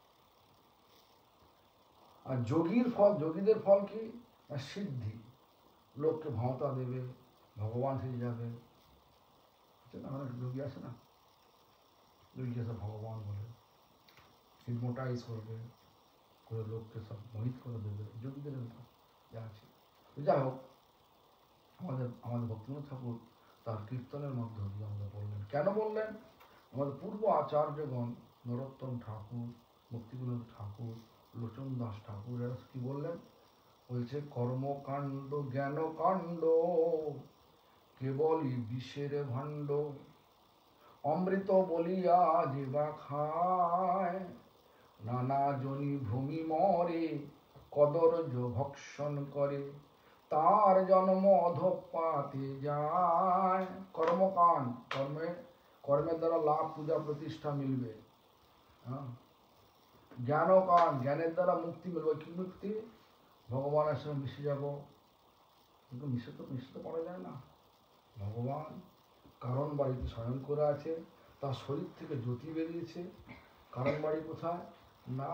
আর যোগীর ফল, যোগীদের ফল কি? সিদ্ধি। লোককে ভাওতা দেবে, ভগবান সেজে যাবে। অনেক যোগী আছে না, যোগীকে সব ভগবান বলে, হিপনোটাইজ করবে, করে লোককে সব মোহিত করে দেবে, যোগীদের যা আছে। যাই হোক, আমাদের আমাদের ভক্তিনাথ ঠাকুর তার কীর্তনের মধ্য দিয়ে আমাদের বললেন। কেন বললেন? আমাদের পূর্ব আচার্যগণ, নরোত্তম ঠাকুর, মুক্তিবিনোদ ঠাকুর, লোচন দাস ঠাকুর, এরা কি বললেন? বলছে কর্মকাণ্ড জ্ঞানকাণ্ড কেবলই বিষের ভাণ্ড, অমৃত বলিয়া জিবা খায়, নানা জনি ভূমি মরে, কদর্য ভক্ষণ করে, তার জন্ম অধপাতে যায়। কর্মকাণ্ড, কর্মে কর্মের দ্বারা লাভ, পূজা, প্রতিষ্ঠা মিলবে। হ্যাঁ, জ্ঞানকাণ্ড, জ্ঞানের দ্বারা মুক্তি মিলবে। কি মুক্তি? ভগবানের সঙ্গে মিশে যাব। কিন্তু মিশে তো মিশতে পারা যায় না। ভগবান কারণ বাড়িতে শয়ন করে আছে, তার শরীর থেকে জ্যোতি বেরিয়েছে। কারণ বাড়ি কোথায়? না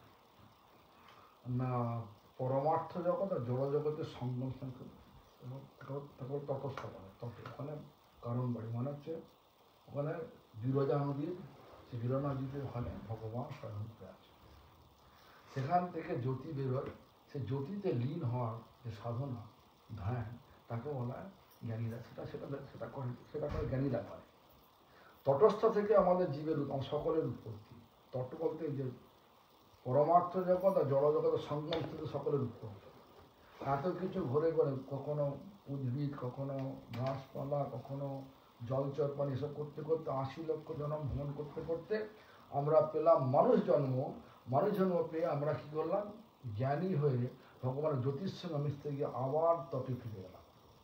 না পরমার্থ জগৎ আর জড় জগতের সঙ্গম সংখ্যক তটস্থ করে তত। ওখানে কারণ বাড়ি মানে হচ্ছে ওখানে বিরজা নদীর, সে বিরজা নদীতে ওখানে ভগবান শয়ন করে আছে। সেখান থেকে জ্যোতি বেরোয়। সে জ্যোতিতে লীন হওয়ার যে সাধনা, ধ্যান, তাকে বলা হয় জ্ঞানীরা। সেটা সেটা সেটা করে সেটা করে জ্ঞানীরা করে। তটস্থ থেকে আমাদের জীবের সকলের উৎপত্তি। তট বলতে যে পরমার্থ জগৎ আর জড় জগতের সঙ্গম থেকে সকলের উৎপত্তি। এত কিছু ঘুরে ঘুরে, কখনো উদ্ভিদ, কখনো ঘাসপালা, কখনো জলচর পানি, এসব করতে করতে আশি লক্ষ জন্ম ভ্রমণ করতে করতে আমরা পেলাম মানুষ জন্ম। মানুষ জন্ম পেয়ে আমরা কি করলাম? জ্ঞানী হয়ে ভগবানের জ্যোতির সঙ্গে মিশতে গিয়ে আবার তটে ফিরে গেলাম,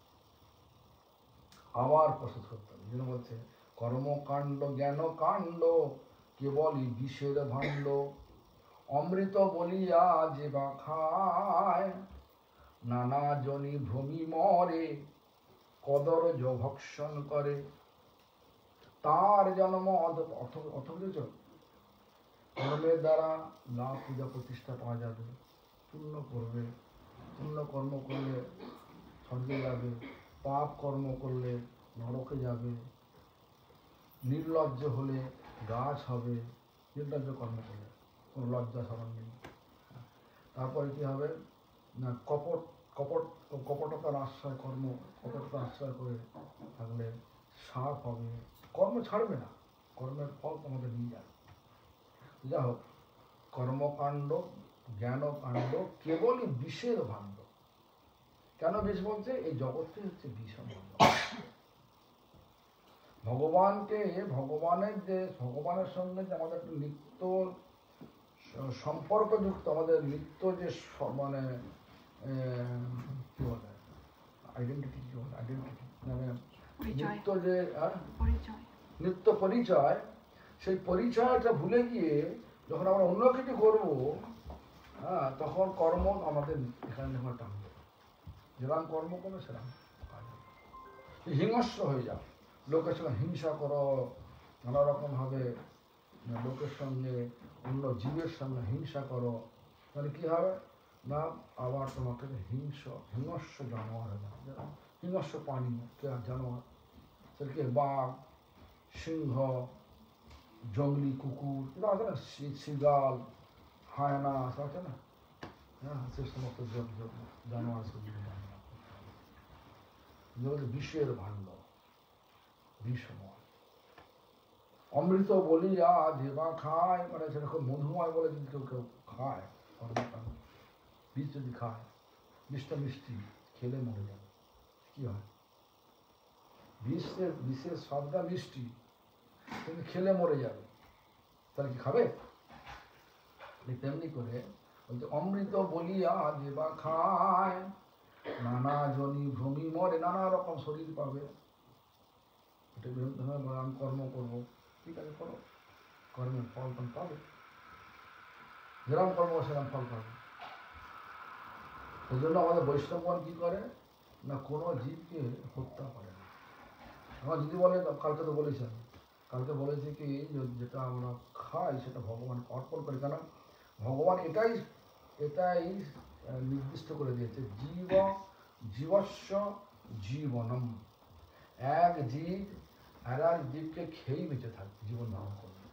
আবার প্রসেস করতে হবে। যেন বলছে কর্মকাণ্ড জ্ঞানকাণ্ড কেবলই বিষের ভাণ্ড, অমৃত বলিয়া যে বা খায়, নানা জনি ভ্রমি মরে, কদর্য ভক্ষণ করে, তার জন্ম অথচ কর্মের দ্বারা লাভ, পূজা, প্রতিষ্ঠা পাওয়া যাবে। পুণ্য করবে, পুণ্য কর্ম করলে স্বর্গে যাবে, পাপ কর্ম করলে নরকে যাবে, নির্লজ্জ হলে গাছ হবে, নির্লজ্জ কর্ম করলে কোনো লজ্জা সরণ নেই। তারপরে কি হবে না, কপট কপট কপটতার আশ্রয়, কর্ম কপটতার আশ্রয় করে থাকলে সাপ হবে, কর্ম ছাড়বে না, কর্মের ফল তোমাদের নিয়ে যাবে। যা হোক, কর্মকাণ্ড জ্ঞানকাণ্ড কেবলই বিষের ভাণ্ড। কেন বিষ বলছে? এই জগৎটি হচ্ছে বিষম। ভগবানকে, ভগবানের যে ভগবানের সঙ্গে যে আমাদের একটা নিত্য সম্পর্কযুক্ত, আমাদের নিত্য যে মানে কি বলে আইডেন্টিটি, কি বলে আইডেন্টিটি মানে নিত্য যে নিত্য পরিচয়, সেই পরিচয়টা ভুলে গিয়ে যখন আমরা অন্য কিছু করবো, হ্যাঁ, তখন কর্ম আমাদের এখানে যখন টানবে, যেরকম কর্ম করবে সেরকম হিংস্র হয়ে যাবে, লোকের সঙ্গে হিংসা করো, নানা রকম ভাবে না লোকের সঙ্গে অন্য জীবের সঙ্গে হিংসা করো, তাহলে কি হবে না আবার তোমাকে হিংস হিংস্র জানোয়ার হবে, হিংস্র প্রাণী জানোয়ার, সেটাকে বাঘ, সিংহ, জঙ্গলি কুকুর, এটা আছে না, শিগাল, হায়না আছে না, হ্যাঁ সে সমস্ত জানোয়ার যেগুলো বিষের ভাণ্ড, বিষময়। অমৃত বলিয়া যেবা খায়, মানে সেটা খুব মধুময় বলে যদি কেউ কেউ খায়, বিষ যদি খায়, বিষটা মিষ্টি, খেলে মরে যাবে। কি হয়, বিষের বিষের স্বাদটা মিষ্টি, কিন্তু খেলে মরে যাবে, তাহলে কি খাবে? তেমনি করে বলছে অমৃত বলিয়া যেবা খায়, নানা জনি ভ্রমি মরে, নানা রকম শরীর পাবে। এটা বিরুদ্ধ হয়, আমি কর্ম করবো, ঠিক আছে করো, কর্মের ফল তো পাবে, যেরকম কর্ম সেরকম ফল পাবে। সেই জন্য আমাদের বৈষ্ণবগণ কি করে না, কোনো জীবকে হত্যা করে না। আমার যদি বলে, কালকে তো বলেছেন, কালকে বলেছে কি যেটা আমরা খাই সেটা ভগবানকে অর্পণ করি, কেন ভগবান এটাই এটাই নির্দিষ্ট করে দিয়েছে, জীব জীবস্ব জীবনম, এক জীব আর এক জীবকে খেয়েই বেঁচে থাকবে, জীবন ধারণ করবে।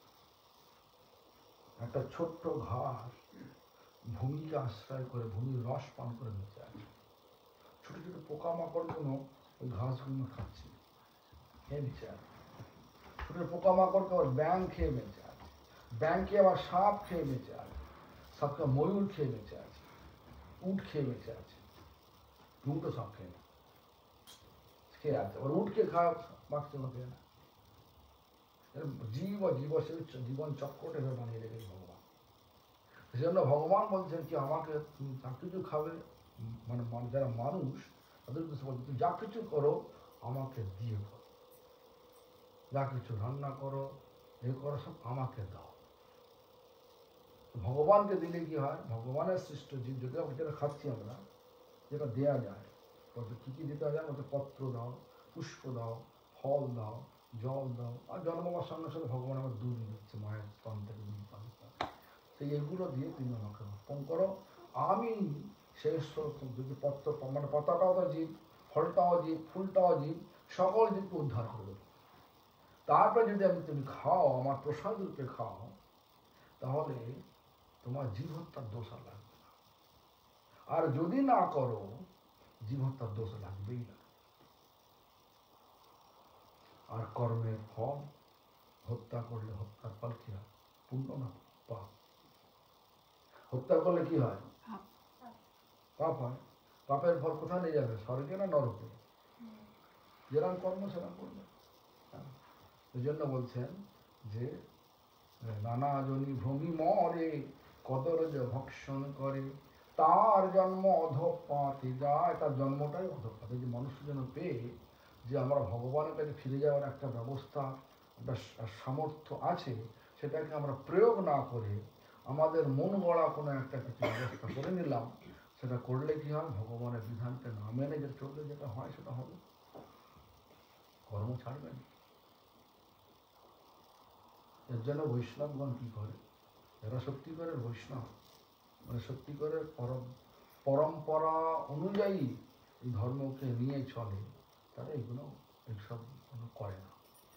একটা ছোট্ট ঘাস ভূমিকে আশ্রয় করে ভূমির রস পান করে বেঁচে আছে, ছোট ছোট পোকামাকড়গুলো ওই ঘাসগুলো খাচ্ছে, খেয়ে বেঁচে আছে। ছোট পোকামাকড়কে আবার ব্যাঙ খেয়ে বেঁচে আছে, ব্যাঙকে আবার সাপ খেয়ে বেঁচে আছে, সাপকে ময়ূর খেয়ে বেঁচে আছে, উট খেয়ে বেঁচে আছে, উটও সাপ খেয়ে না খেয়ে আছে, ওর উটকে খাওয়া বাঁচতে হবে না। জীব জীব জীবন চক্রটা এভাবে বানিয়ে রেখেছে ভগবান। সেজন্য ভগবান বলছেন কি আমাকে তুমি যা কিছু খাবে, মানে যারা মানুষ তাদের বলছে তুমি যা কিছু করো আমাকে দিয়ে করো, যা কিছু রান্না করো এ করো সব আমাকে দাও। ভগবানকে দিলে কি হয়, ভগবানের সৃষ্ট জীব যদি যেটা খাচ্ছি আমরা, যেটা দেয়া যায়, কি কি দিতে যায়, ওটা পত্র দাও, পুষ্প দাও, ফল দাও, জল দাও, আর জন্ম হওয়ার সঙ্গে সঙ্গে ভগবান আমার দুধ দিচ্ছে, মায়ের স্তন থেকে দুধ পান, সেই এগুলো দিয়ে তুমি আমাকে অর্পণ করো, আমি সেই যদি পত্র মানে পাতাটাও তো জীব, ফলটাও জীব, ফুলটাও জীব, সকল জীবকে উদ্ধার করে দেবো। তারপরে যদি আমি তুমি খাও, আমার প্রসাদ রূপে খাও, তাহলে তোমার জীব হত্যার দোষ আর লাগবে না। আর যদি না করো, জীব হত্যার দোষ লাগবেই না। আর কর্মের ফল, হত্যা করলে হত্যার ফল কি হয়, পুণ্য না পাপ। হত্যা করলে কি হয়, পাপ হয়। পাপের ফল কোথায় নিয়ে যাবে, স্বর্গে না নরকে? যেরকম কর্ম সেরকম করবে। এই জন্য বলছেন যে নানা জনি ভ্রমি মরে, কদরজ ভক্ষণ করে, তার জন্ম অধপাতে যায়, তার জন্মটাই অধপাতে। যে মানুষ যেন পেয়ে যে আমরা ভগবানের কাছে ফিরে যাওয়ার একটা ব্যবস্থা, একটা সামর্থ্য আছে, সেটাকে আমরা প্রয়োগ না করে আমাদের মন গড়া কোনো একটা কিছু ব্যবস্থা করে নিলাম, সেটা করলে কি হয়, ভগবানের বিধানকে না মেনে যে চললে যেটা হয় সেটা হবে, কর্ম ছাড়বেন। এর জন্য বৈষ্ণবগণ কি করে, এরা সত্যিকারের বৈষ্ণব, মানে সত্যিকারের পরম পরম্পরা অনুযায়ী এই ধর্মকে নিয়ে চলে, তারা এগুলো এইসব করে না।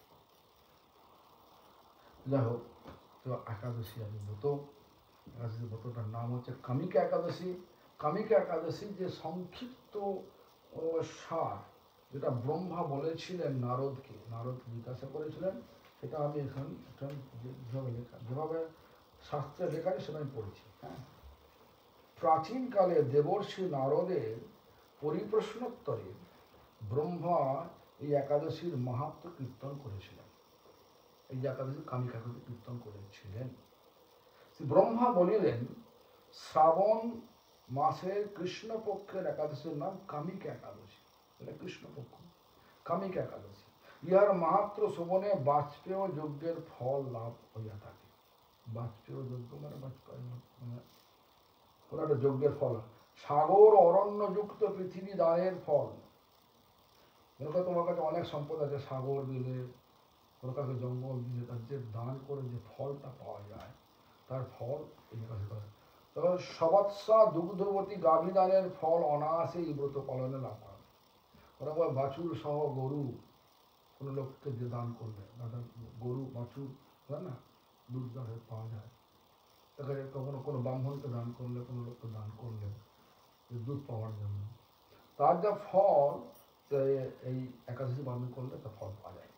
যাই হোক, তো একাদশী আমি ব্রত, একাদশী ব্রতটার নাম হচ্ছে কামিকা একাদশী। কামিকা একাদশী যে সংক্ষিপ্ত সার, যেটা ব্রহ্মা বলেছিলেন নারদকে, নারদ জিজ্ঞাসা করেছিলেন, সেটা আমি এখন যেভাবে লেখা, যেভাবে শাস্ত্রে লেখা সেটা আমি পড়েছি। হ্যাঁ, প্রাচীনকালে দেবর্ষি নারদের পরিপ্রশ্নোত্তরে ব্রহ্মা এই একাদশীর মাহাত্ম কীর্তন করেছিলেন। এই যে একাদশী কামিকা একাদশী কীর্তন করেছিলেন, ব্রহ্মা বলিলেন শ্রাবণ মাসের কৃষ্ণপক্ষের একাদশীর নাম কামিকা একাদশী। এটা কৃষ্ণপক্ষ, কামিকা একাদশী। ইহার মাহাত্ম শোভনে বাজপেয় যজ্ঞের ফল লাভ হইয়া থাকে। বাজপেয় যজ্ঞ মানে বাজপেয় মানে কোনো একটা যজ্ঞের ফল, সাগর অরণ্য যুক্ত পৃথিবী দানের ফল। মনে করো তোমার কাছে অনেক সম্পদ আছে, সাগর বিলে কোনো কাউকে জঙ্গল দিয়ে তার যে দান করে যে ফলটা পাওয়া যায় তার ফল এই একাদশী করে। তবে সবৎসা দুগ্ধবতী গাভী দানের ফল অনায়াসে এই ব্রত পালনে লাভ করা। ওরা আবার বাছুর সহ গরু কোনো লোককে যে দান করলে দাদা গরু বাছুর হয় না দুধ দানের পাওয়া যায়, তাকে কখনো কোনো ব্রাহ্মণকে দান করলে কোনো লোককে দান করলে দুধ পাওয়ার জন্য তার যা ফল এই একাদশী পালন করলে তার ফল পাওয়া যায়।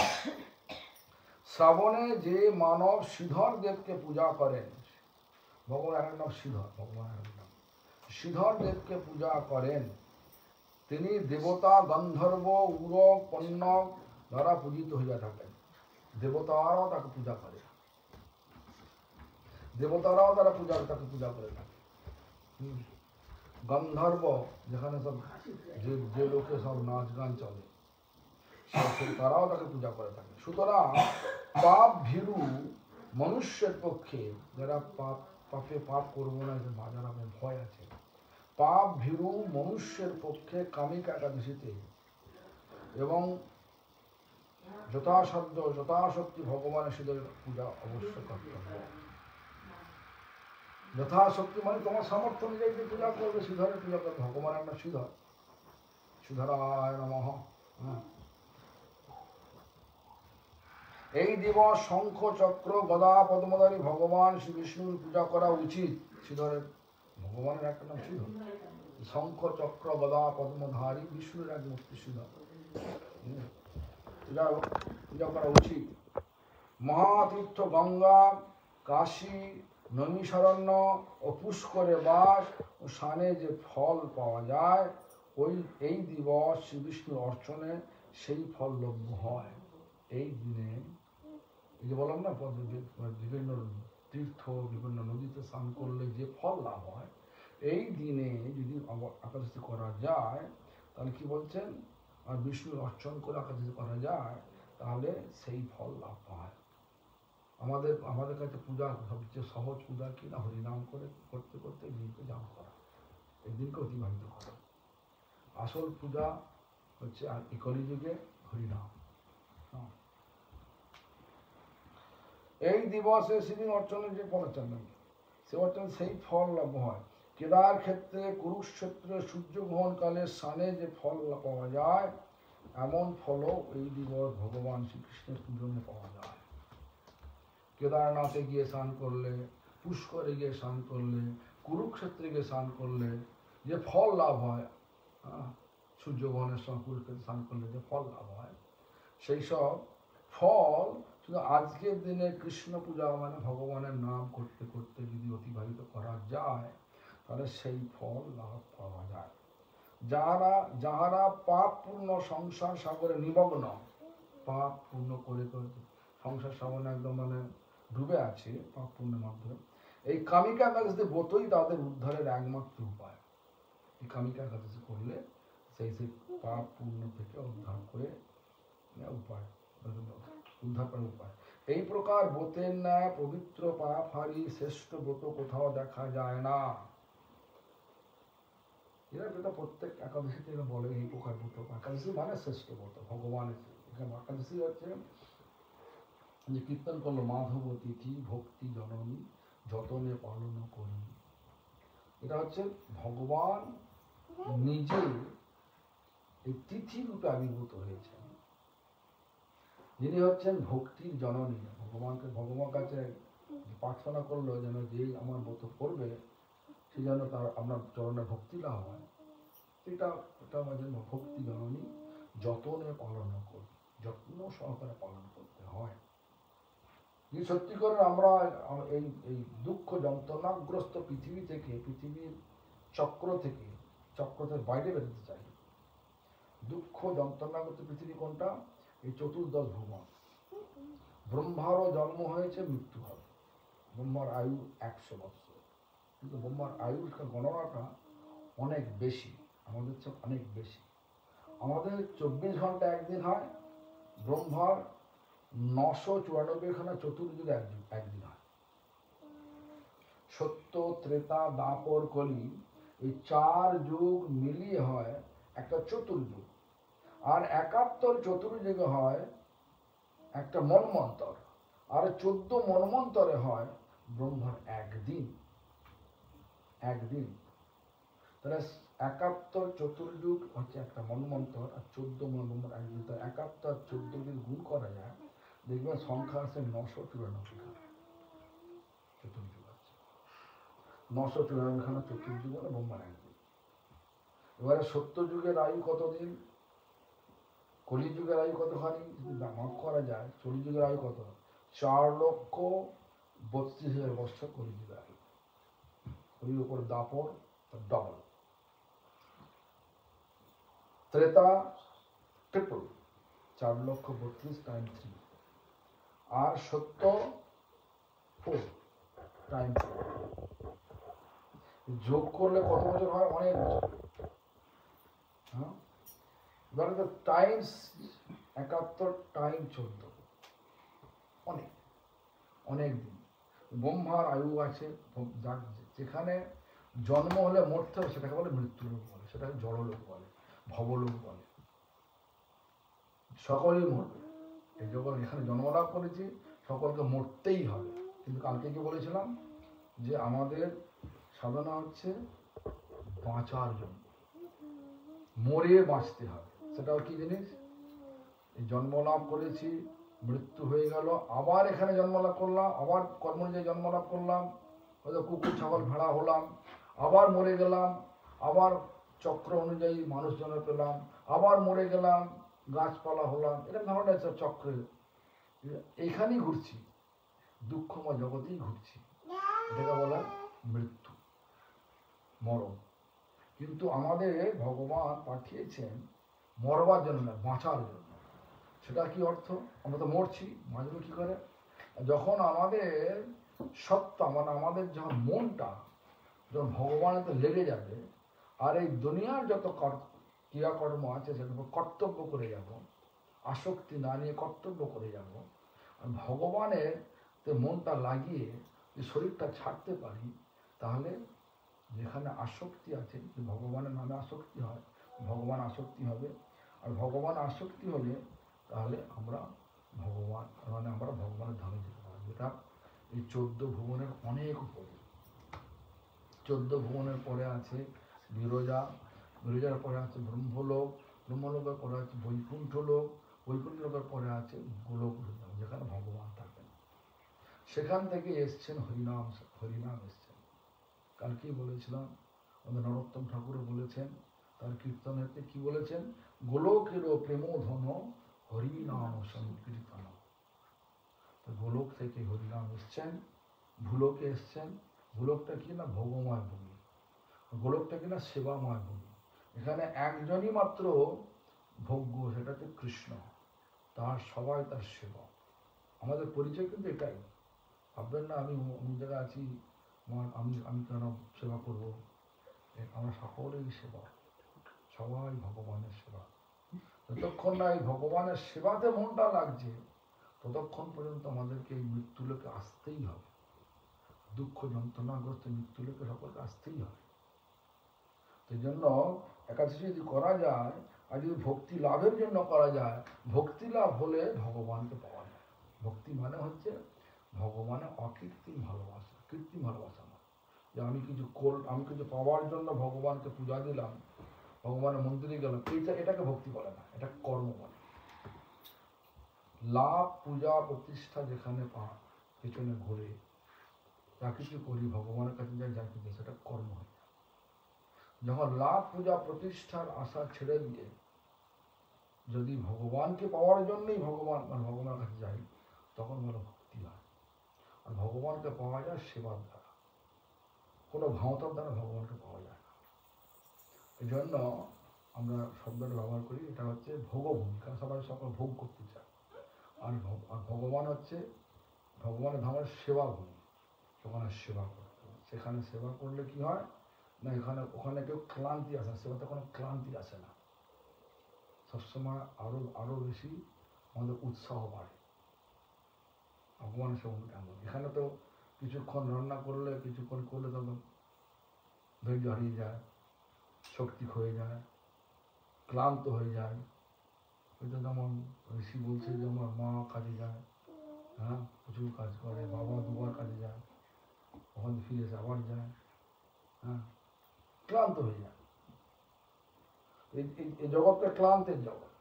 শ্রাবণে যে মানব শ্রীধর দেবকে পূজা করেন, ভগবান এক নাম শ্রীধর, ভগবান এক নাম শ্রীধর দেবকে পূজা করেন, তিনি দেবতা গন্ধর্ব উর কন্যক দ্বারা পূজিত হইয়া থাকেন। দেবতারাও তাকে পূজা করে, দেবতারাও তারা পূজা তাকে পূজা করে থাকে। গন্ধর্ব যেখানে সব যে যে লোকে সব নাচ গান চলে তারাও তাকে পূজা করে থাকে। সুতরাং পাপ ভীরু মনুষ্যের পক্ষে যারা পাপ পাপে পাপ করবো না, যারা ভয় আছে, পাপ ভীরু মনুষ্যের পক্ষে কামিকা একাদশীতে এবং যথাসাধ্য যথাশক্তি ভগবানের সাথে পূজা অবশ্য করতে হবে। যথাশক্তি মানে তোমার সামর্থ্য অনুযায়ী যে পূজা করবে, শ্রীধরের পূজা করবে, ভগবান একটা শ্রীধর, শ্রীধরায় নমঃ। এই দিবস শঙ্খ চক্র গদা পদ্মধারী ভগবান শ্রী বিষ্ণুর পূজা করা উচিত। শ্রীধরের ভগবানের একটা নাম শ্রীধর, শঙ্খ চক্র গদা পদ্মধারী বিষ্ণুর এক মূর্তি শ্রীধর, পূজা করা উচিত। মহাতীর্থ গঙ্গা, কাশী, নৈমিষারণ্য ও পুষ্করে বাস ও স্নানে যে ফল পাওয়া যায়, ওই এই দিবস শ্রী বিষ্ণুর অর্চনে সেই ফল লভ্য হয়। এই দিনে এই যে বললাম না, বিভিন্ন তীর্থ বিভিন্ন নদীতে স্নান করলে যে ফল লাভ হয়, এই দিনে যদি একাদশী করা যায় তাহলে কি বলছেন, আর বিষ্ণুর অর্চন করে একাদশী করা যায় তাহলে সেই ফল লাভ হয়। আমাদের আমাদের কাছে পূজা সবচেয়ে সহজ পূজা কি না, হরিনাম করে করতে করতে দিনকে যাপন করা, এই দিনকে অতিবাহিত করা। আসল পূজা হচ্ছে আর এই কলিযুগে হরিনাম। এই দিবসে শ্রী অর্চনের যে ফল অর্চন সে অর্চন সেই ফল লাভ হয়। কেদার ক্ষেত্রে কুরুক্ষেত্রে সূর্য গ্রহণকালে স্নানে যে ফল পাওয়া যায়, এমন ফলও এই দিবস ভগবান শ্রীকৃষ্ণের পূজনে পাওয়া যায়। কেদারনাথে গিয়ে স্নান করলে, পুষ্করে গিয়ে স্নান করলে, কুরুক্ষেত্রে গিয়ে স্নান করলে যে ফল লাভ হয়, সূর্যগ্রহণের সময় কুরুক্ষেত্রে স্নান করলে যে ফল লাভ হয়, সেই সব ফল শুধু আজকের দিনে কৃষ্ণ পূজা মানে ভগবানের নাম করতে করতে যদি অতিবাহিত করা যায় তাহলে সেই ফল লাভ পাওয়া যায়। যাহারা যাহারা পাপ পূর্ণ সংসার সাগরে নিমগ্ন, পাপ পূর্ণ করে করে সংসার সাগরে একদম মানে ডুবে আছে পাপ পূর্ণের মাধ্যমে, এই কামিকা একাদশী ব্রতই তাদের উদ্ধারের একমাত্র উপায়। এই কামিকা একাদশী করলে সেই সেই পাপ পূর্ণ থেকে উদ্ধার করে উপায় উদ্ধার করার উপায়। এই প্রকার ব্রতের ন্যায় পবিত্র পাপহারী শ্রেষ্ঠ ব্রত কোথাও দেখা যায় না। এরা যেটা প্রত্যেক একাদশীতে বলে এই প্রকার ব্রত, একাদশী মানে শ্রেষ্ঠ ব্রত ভগবানের। এখানে একাদশী হচ্ছে যে কীর্তন করলো মাধব তিথি ভক্তি জননী যতনে পালন করি, এটা হচ্ছে ভগবান নিজে এই তিথি রূপে আবির্ভূত হয়েছেন, যিনি হচ্ছেন ভক্তির জননী। ভগবানকে ভগবান কাছে প্রার্থনা করলো যেন যে আমার ব্রত করবে সে যেন তার আপনার চরণে ভক্তি লাভ হয়, এটা এটা আমাদের ভক্তি জননী যতনে পালন করি, যত্ন সহকারে পালন করতে হয়। যে সত্যি করে আমরা এই এই দুঃখ যন্ত্রণাগ্রস্ত পৃথিবী থেকে, পৃথিবীর চক্র থেকে চক্র থেকে বাইরে বেরোতে চাই। দুঃখ যন্ত্রণাগ্রস্ত পৃথিবী কোনটা? এই চতুর্দশ ভুবন। ব্রহ্মারও জন্ম হয়েছে, মৃত্যু হবে। ব্রহ্মার আয়ু একশো বৎসর, কিন্তু ব্রহ্মার আয়ুর গণনাটা অনেক বেশি, আমাদের চেয়ে অনেক বেশি। আমাদের চব্বিশ ঘন্টা একদিন হয়, ব্রহ্মার নশো চুরানব্বই খানা চতুর্যুগ একদিন একদিন হয়। সত্য ত্রেতা দাপর কলি এই চার যুগ মিলিয়ে হয় একটা চতুর্যুগ, আর একাত্তর চতুর্যুগে হয় একটা মন্বন্তর, আর চোদ্দ মন্বন্তরে হয় ব্রহ্মার একদিন। একদিন তাহলে একাত্তর চতুর্যুগ হচ্ছে একটা মন্বন্তর, আর চোদ্দ মন্বন্তর একদিন। তার একাত্তর চোদ্দ যদি গুণ করা যায় দেখবেন সংখ্যা আছে নশো চুরানব্বই খানা চতুর্যুগ আছে। নশো চুরানব্বই খানা চতুর্যুগ মানে ব্রহ্মার একদিন। এবারে সত্য যুগের আয়ু কতদিন, কলিযুগের আয়ু কতখানি যদি মাপ করা যায়, কলিযুগের আয়ু কত? চার লক্ষ বত্রিশ হাজার বছর কলিযুগের আয়ু। কলির উপর দাপর ডবল। ত্রেতা ট্রিপল, চার লক্ষ বত্রিশ টাইম থ্রি, আর সত্য ফোর টাইম ফোর। যোগ করলে কত বছর হয়? অনেক বছর। হ্যাঁ, এবারে তো টাইমস একাত্তর টাইম চোদ্দ, অনেক অনেক দিন। ব্রহ্মার আয়ু আছে, যেখানে জন্ম হলে মরতে হবে সেটাকে বলে মৃত্যুলোক বলে, সেটাকে জড়লোক বলে, ভবলোক বলে। সকলেই মরবে। এই যখন এখানে জন্মলাভ করেছি সকলকে মরতেই হবে। কিন্তু কালকে কি বলেছিলাম যে আমাদের সাধনা হচ্ছে বাঁচার জন্য, মরে বাঁচতে হবে। সেটাও কি জিনিস? এই জন্মলাভ করেছি, মৃত্যু হয়ে গেল, আবার এখানে জন্মলাভ করলাম, আবার কর্ম অনুযায়ী জন্মলাভ করলাম, হয়তো কুকুর ছাগল ভেড়া হলাম, আবার মরে গেলাম, আবার চক্র অনুযায়ী মানুষ জন্ম পেলাম, আবার মরে গেলাম, গাছপালা হলাম। এরকম ধরনের সব চক্রে এইখানেই ঘুরছি, দুঃখময় জগতেই ঘুরছি। এটাকে বলা মৃত্যু, মরণ। কিন্তু আমাদের ভগবান পাঠিয়েছেন মরবার জন্য না, বাঁচার জন্য। সেটা কি অর্থ? আমরা তো মরছি, মাঝে কি করে? যখন আমাদের সত্তা মানে আমাদের যখন মনটা যখন ভগবানেতে লেগে যাবে, আর এই দুনিয়ার যত ক্রিয়াকর্ম আছে সেটা কর্তব্য করে যাব, আসক্তি না নিয়ে কর্তব্য করে যাব, আর ভগবানের মনটা লাগিয়ে যে শরীরটা ছাড়তে পারি, তাহলে যেখানে আসক্তি আছে, ভগবানের নামে আসক্তি হয়, ভগবান আসক্তি হবে। আর ভগবান আসক্তি হলে তাহলে আমরা ভগবান মানে আমরা ভগবানের ধামে যেতে পারবো। যেটা এই চোদ্দ ভুবনের অনেক উপরে। চোদ্দ ভুবনের পরে আছে বিরজা, বিরজার পরে আছে ব্রহ্মলোক, ব্রহ্মলোকের পরে আছে বৈকুণ্ঠ লোক, বৈকুণ্ঠ লোকের পরে আছে গোলক, যেখানে ভগবান থাকেন। সেখান থেকে এসছেন হরিনাম, হরিনাম এসছেন। কালকেই বলেছিলাম, আমাদের নরোত্তম ঠাকুরও বলেছেন, তার কীর্তনেতে কি বলেছেন? গোলকের প্রেমধন হরিনাম সংকীর্তন। গোলক থেকে হরিনাম এসছেন, ভূলোকে এসছেন। ভূলোকটা কি না? ভোগময় ভূমি। গোলকটা কি না? সেবাময় ভূমি। এখানে একজনই মাত্র ভোগ্য, সেটা হচ্ছে কৃষ্ণ। তার সবাই তার সেবা। আমাদের পরিচয় কিন্তু এটাই। ভাববেন না আমি অন্য জায়গায় আছি, আমি আমি কেন সেবা করবো। আমরা সকলেই সেবা, সবাই ভগবানের সেবা। যতক্ষণ না এই ভগবানের সেবাতে মনটা লাগছে, ততক্ষণ পর্যন্ত আমাদেরকে এই মৃত্যুলোকে আসতেই হবে। দুঃখ যন্ত্রণাগ্রস্ত মৃত্যুলোকে সকলকে আসতেই হবে। সেই জন্য একাদশী যদি করা যায়, আর যদি ভক্তি লাভের জন্য করা যায়, ভক্তি লাভ হলে ভগবানকে পাওয়া যায়। ভক্তি মানে হচ্ছে ভগবানের অকৃত্রিম ভালোবাসা, কৃত্রিম ভালোবাসা না যে আমি কিছু কর আমি কিছু পাওয়ার জন্য ভগবানকে পূজা দিলাম, ভগবানের মন্দিরে গেলাম, এইটা এটাকে ভক্তি বলে না, এটা কর্ম বলে। লাভ পূজা প্রতিষ্ঠা যেখানে পা পেছনে ঘুরে যা কিছু করি ভগবানের কাছে যাই যা কিছু, সেটা কর্ম হয়। যখন লাভ পূজা প্রতিষ্ঠার আশা ছেড়ে দিয়ে যদি ভগবানকে পাওয়ার জন্যই ভগবান মানে ভগবানের কাছে যাই, তখন বলো ভক্তি হয়। আর ভগবানকে পাওয়া যায় সেবার দ্বারা, কোনো ভাঁওতার দ্বারা ভগবানকে পাওয়া যায় না। এই জন্য আমরা শব্দটা ব্যবহার করি, এটা হচ্ছে ভোগভূমি, কারণ সবাই সকল ভোগ করতে চায়। আর ভগবান হচ্ছে ভগবানের ধামের সেবা ভূমি, ওখানে সেবা করতে হবে। সেখানে সেবা করলে কি হয় না, এখানে ওখানে কেউ ক্লান্তি আসে না, সেবাতে কোনো ক্লান্তি আসে না। সবসময় আরো আরো বেশি আমাদের উৎসাহ বাড়ে ভগবানের সেবা এমন। এখানে তো কিছুক্ষণ রান্না করলে কিছুক্ষণ করলে তখন ধৈর্য হারিয়ে যায়, শক্তি ক্ষয়ে যায়, ক্লান্ত হয়ে যায়, হয়তো যেমন ঋষি বলছে যে আমার মা কাজে যায়, হ্যাঁ প্রচুর কাজ করে, বাবা দুবার কাজে যায়, ওখান থেকে ফিরে এসে আবার যায়, হ্যাঁ ক্লান্ত হয়ে যায়। এই জগৎটা ক্লান্তের জগৎ।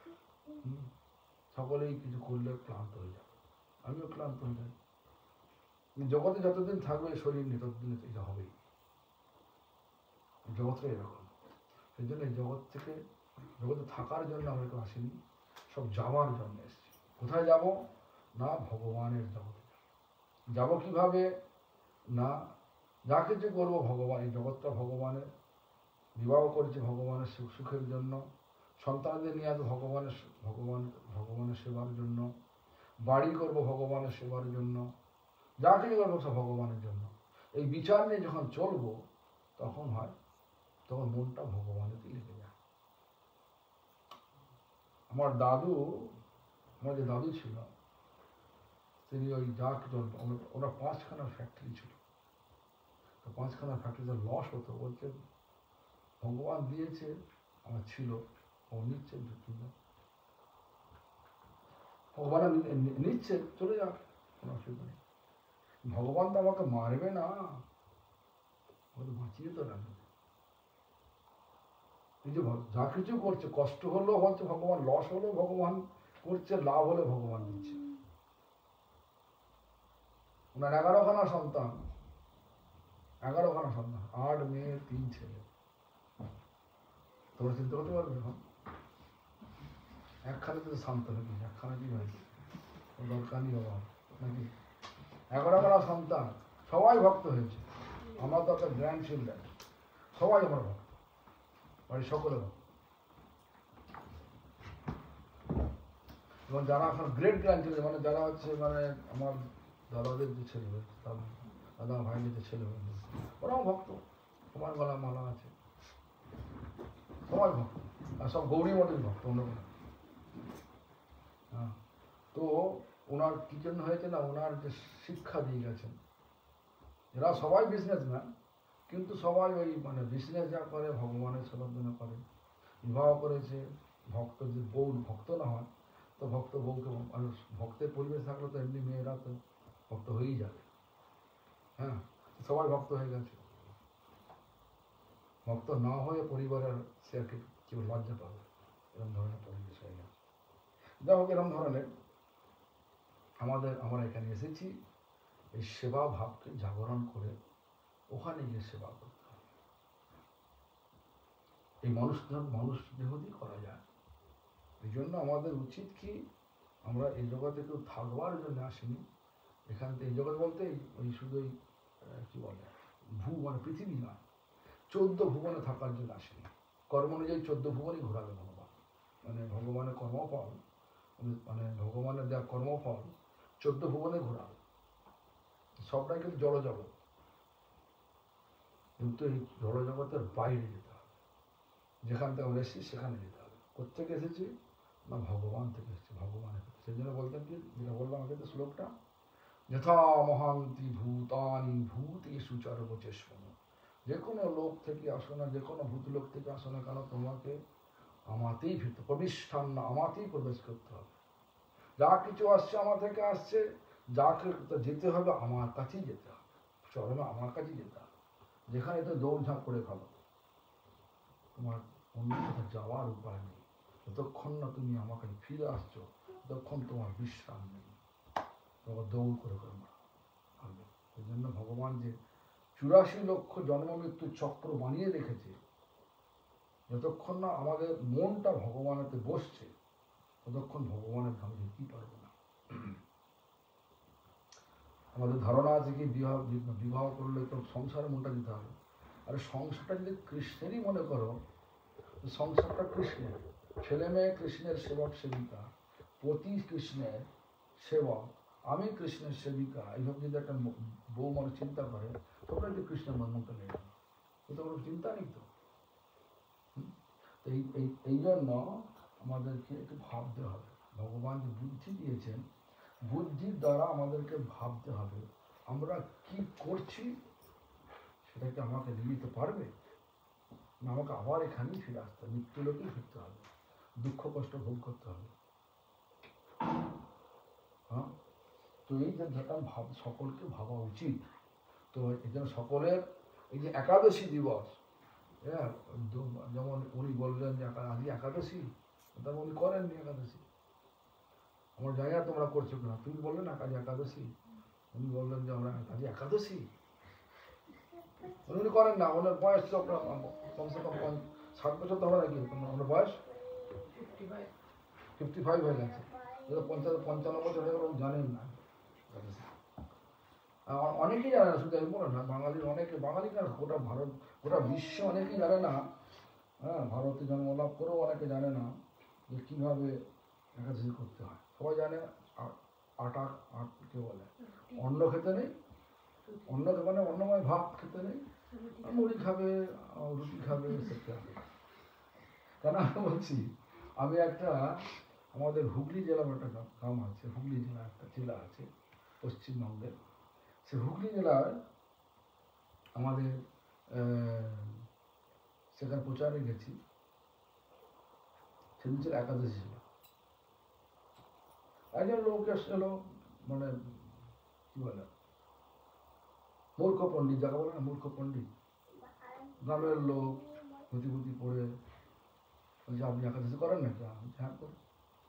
সকলেই কিছু করলে ক্লান্ত হয়ে যাবে, আমিও ক্লান্ত হয়ে যাই। জগতে যতদিন থাকবে শরীর নিয়ে ততদিন এটা হবেই, জগৎটা এরকম। সেই জন্য এই জগৎ থেকে, জগতে থাকার জন্য আমরা কেউ আসিনি, সব যাওয়ার জন্য এসেছি। কোথায় যাব না ভগবানের জগতে যাব। কিভাবে না যা কিছু করবো ভগবান, এই জগৎটা ভগবানের, বিবাহ করেছে ভগবানের সুখ সুখের জন্য, সন্তানদের নিয়ে আসবো ভগবানের ভগবান ভগবানের সেবার জন্য, বাড়ি করব ভগবানের সেবার জন্য, যা কিছু করবো সব ভগবানের জন্য। এই বিচার নিয়ে যখন চলবো তখন হয়, তখন মনটা ভগবানের দিকে লেগে যায়। আমার দাদু, আমার যে দাদু ছিল তিনি ওই যা কিছু, ওরা পাঁচখানা ফ্যাক্টরি ছিল, তো পাঁচখানা ফ্যাক্টরিতে লস হতো, বলছে ভগবান দিয়েছে আমার ছিল, ও নিচ্ছে ঝুঁকি না, ভগবান নিচ্ছে চলে যাক, কোনো অসুবিধা নেই। ভগবান তো আমাকে মারবে না, ওকে বাঁচিয়ে তো রাখবে। এই যে যা কিছু করছে, কষ্ট হলেও হচ্ছে ভগবান, লস হলেও ভগবান করছে, লাভ হলে ভগবান দিচ্ছে। ওনার এগারোখানা সন্তান, এগারোখানা সন্তান, আট মেয়ে তিন ছেলে। তোমরা চিন্তা করতে পারবে এখন? একখানে তো শান্ত নাকি, একখানে কি হয়েছে দরকার নেই বাবা নাকি? এগারোখানা সন্তান, সবাই ভক্ত হয়েছে। আমার তো একটা গ্র্যান্ড চিলড্রেন, সবাই আমার ভক্ত, বাড়ির সকলে ভক্ত। এবং যারা এখন গ্রেট গ্র্যান্ড চিলড্রেন, মানে যারা হচ্ছে মানে আমার দাদাদের যে ছেলে হয়েছে, দাদা ভাইদের যে ছেলে হয়েছে, ওরাও ভক্ত, সবার গলা মালা আছে, সবাই ভক্ত, আর সব গৌরী মঠের ভক্ত। অন্য হ্যাঁ, তো ওনার কি জন্য হয়েছে না, ওনার যে শিক্ষা দিয়ে গেছেন, এরা সবাই বিজনেসম্যান, কিন্তু সবাই ওই মানে বিজনেস যা করে ভগবানের সেবার জন্য করে। বিবাহ করেছে, ভক্ত যে বউ ভক্ত না হয় তো ভক্ত বউকে, ভক্তের পরিবেশ থাকলে তো এমনি মেয়েরা তো ভক্ত হয়েই যাবে। হ্যাঁ, সবাই ভক্ত হয়ে গেছে, ভক্ত না হয়ে পরিবারের সে আর কি কেউ লজ্জা পাবে, এরকম ধরনের পরিবেশ হয়ে গেছে। যাই হোক, এরকম ধরনের আমাদের, আমরা এখানে এসেছি এই সেবা ভাবকে জাগরণ করে ওখানে গিয়ে সেবা করতে হবে। এই মানুষ মানুষ দেহতেই করা যায়। এই জন্য আমাদের উচিত কি, আমরা এই জগতে কেউ থাকবার জন্য আসিনি। এখান থেকে এই জগৎ বলতে ওই শুধু কি বলে ভূ মানে পৃথিবী নয়, চোদ্দ ভুবনে থাকার জন্য আসেনি। কর্ম অনুযায়ী চোদ্দ ভুবনই ঘোরাবে ভগবান, মানে ভগবানের কর্মফল, মানে ভগবানের দেওয়া কর্মফল চোদ্দ ভুবনে ঘোরাবে। সবটাই কিন্তু জড়জগৎ, কিন্তু এই জড়জগতের বাইরে যেতে হবে, যেখান থেকে আমরা এসেছি সেখানে যেতে হবে। কোথেকে এসেছি না ভগবান থেকে এসেছি, ভগবানের থেকে। সেই জন্য বলতেন কি, যেটা বললাম আগে তো শ্লোকটা, যথা মহান্তি ভূতানি ভূতেষু চরবচেষ্মন। যে কোনো লোক থেকে আসো না, যে কোনো ভূত লোক থেকে আসো না কেন, তোমাকে আমাতেই ভিতর প্রবিষ্ঠান, আমাতেই প্রবেশ করতে হবে। যা কিছু আসছে আমার থেকে আসছে, যা যেতে হবে আমার কাছেই যেতে হবে, চরমে আমার কাছেই যেতে হবে। যেখানে তো দৌড়ঝাঁপ করে ফেলো, তোমার অন্য কোথাও যাওয়ার উপায় নেই। যতক্ষণ না তুমি আমার কাছে ফিরে আসছো, ততক্ষণ তোমার বিশ্রাম নেই, তোমাকে দৌড় করে করে মারা হবে। এই জন্য ভগবান যে চুরাশি লক্ষ জন্ম মৃত্যুর চক্র বানিয়ে রেখেছে, যতক্ষণ না আমাদের মনটা ভগবানেতে বসছে ততক্ষণ ভগবানের ধামে যেতেই পারবো না। আমাদের ধারণা আছে কি বিবাহ বিবাহ করলে তো সংসারে মনটা দিতে হবে। আরে সংসারটা যদি কৃষ্ণেরই মনে করো, সংসারটা কৃষ্ণের, ছেলে মেয়ে কৃষ্ণের সেবক সেবিকা, পতি কৃষ্ণের সেবক, আমি কৃষ্ণের সেবিকা, এইভাবে যদি একটা বউ মানে চিন্তা করে, তোমরা যদি কৃষ্ণের মনটা নেই, কিন্তু কোনো চিন্তা নেই তো। এই এই জন্য আমাদেরকে একটু ভাবতে হবে। ভগবান যে বুদ্ধি দিয়েছেন, বুদ্ধির দ্বারা আমাদেরকে ভাবতে হবে আমরা কি করছি, সেটাকে আমাকে নিতে পারবে না, আমাকে আবার এখানেই ফিরে আসতে হবে, মৃত্যু লোকেই ফিরতে হবে। দুঃখ কষ্ট ভোগ করতে হবে। হ্যাঁ, তো এই যে ভাব সকলকে ভাবা উচিত। তো এই জন্য সকলের এই যে একাদশী দিবস, হ্যাঁ, যেমন উনি বললেন যে আজকে একাদশী, তেমন উনি করেননি একাদশী। আমার জানি না তোমরা করছো কিনা। তুমি বললে না কাজে একাদশী, উনি বললেন যে আমরা কাজে একাদশী, উনি করেন না। ওনার বয়স তো কমসে কম ষাট বছর তো হবে নাকি, ওনার বয়স ফিফটি ফাইভ হয়ে গেছে। পঞ্চাশ পঞ্চান্ন বছর হয়ে গেলে জানেন না। অনেকেই জানে না, শুধু আমি বলো না, বাঙালির অনেকে, বাঙালি কেন গোটা ভারত গোটা বিশ্ব অনেকেই জানে না। হ্যাঁ, ভারতে জন্মলাভ করেও অনেকে জানে না যে কীভাবে একাদশী করতে হয়। সবাই জানে আটা আটকে বলে অন্ন খেতে নেই, অন্ন মানে অন্নময় ভাত খেতে নেই, মুড়ি খাবে, রুটি খাবে, খেতে হবে। কেন আমি বলছি, আমি একটা আমাদের হুগলি জেলার একটা গ্রাম আছে, হুগলি জেলা একটা জেলা আছে পশ্চিমবঙ্গের। সে হুগলি জেলায় আমাদের সেখানে প্রচারে গেছি, সেদিন ছিল একাদশী ছিল। একজন লোক এসেছিল, মানে কি বলে মূর্খ পণ্ডিত, যাকে বলে না মূর্খ পণ্ডিত, গ্রামের লোক, ধুতি পুতি পড়ে বলছে আপনি একাদশী করেন নাকি? আমি হ্যাঁ করি।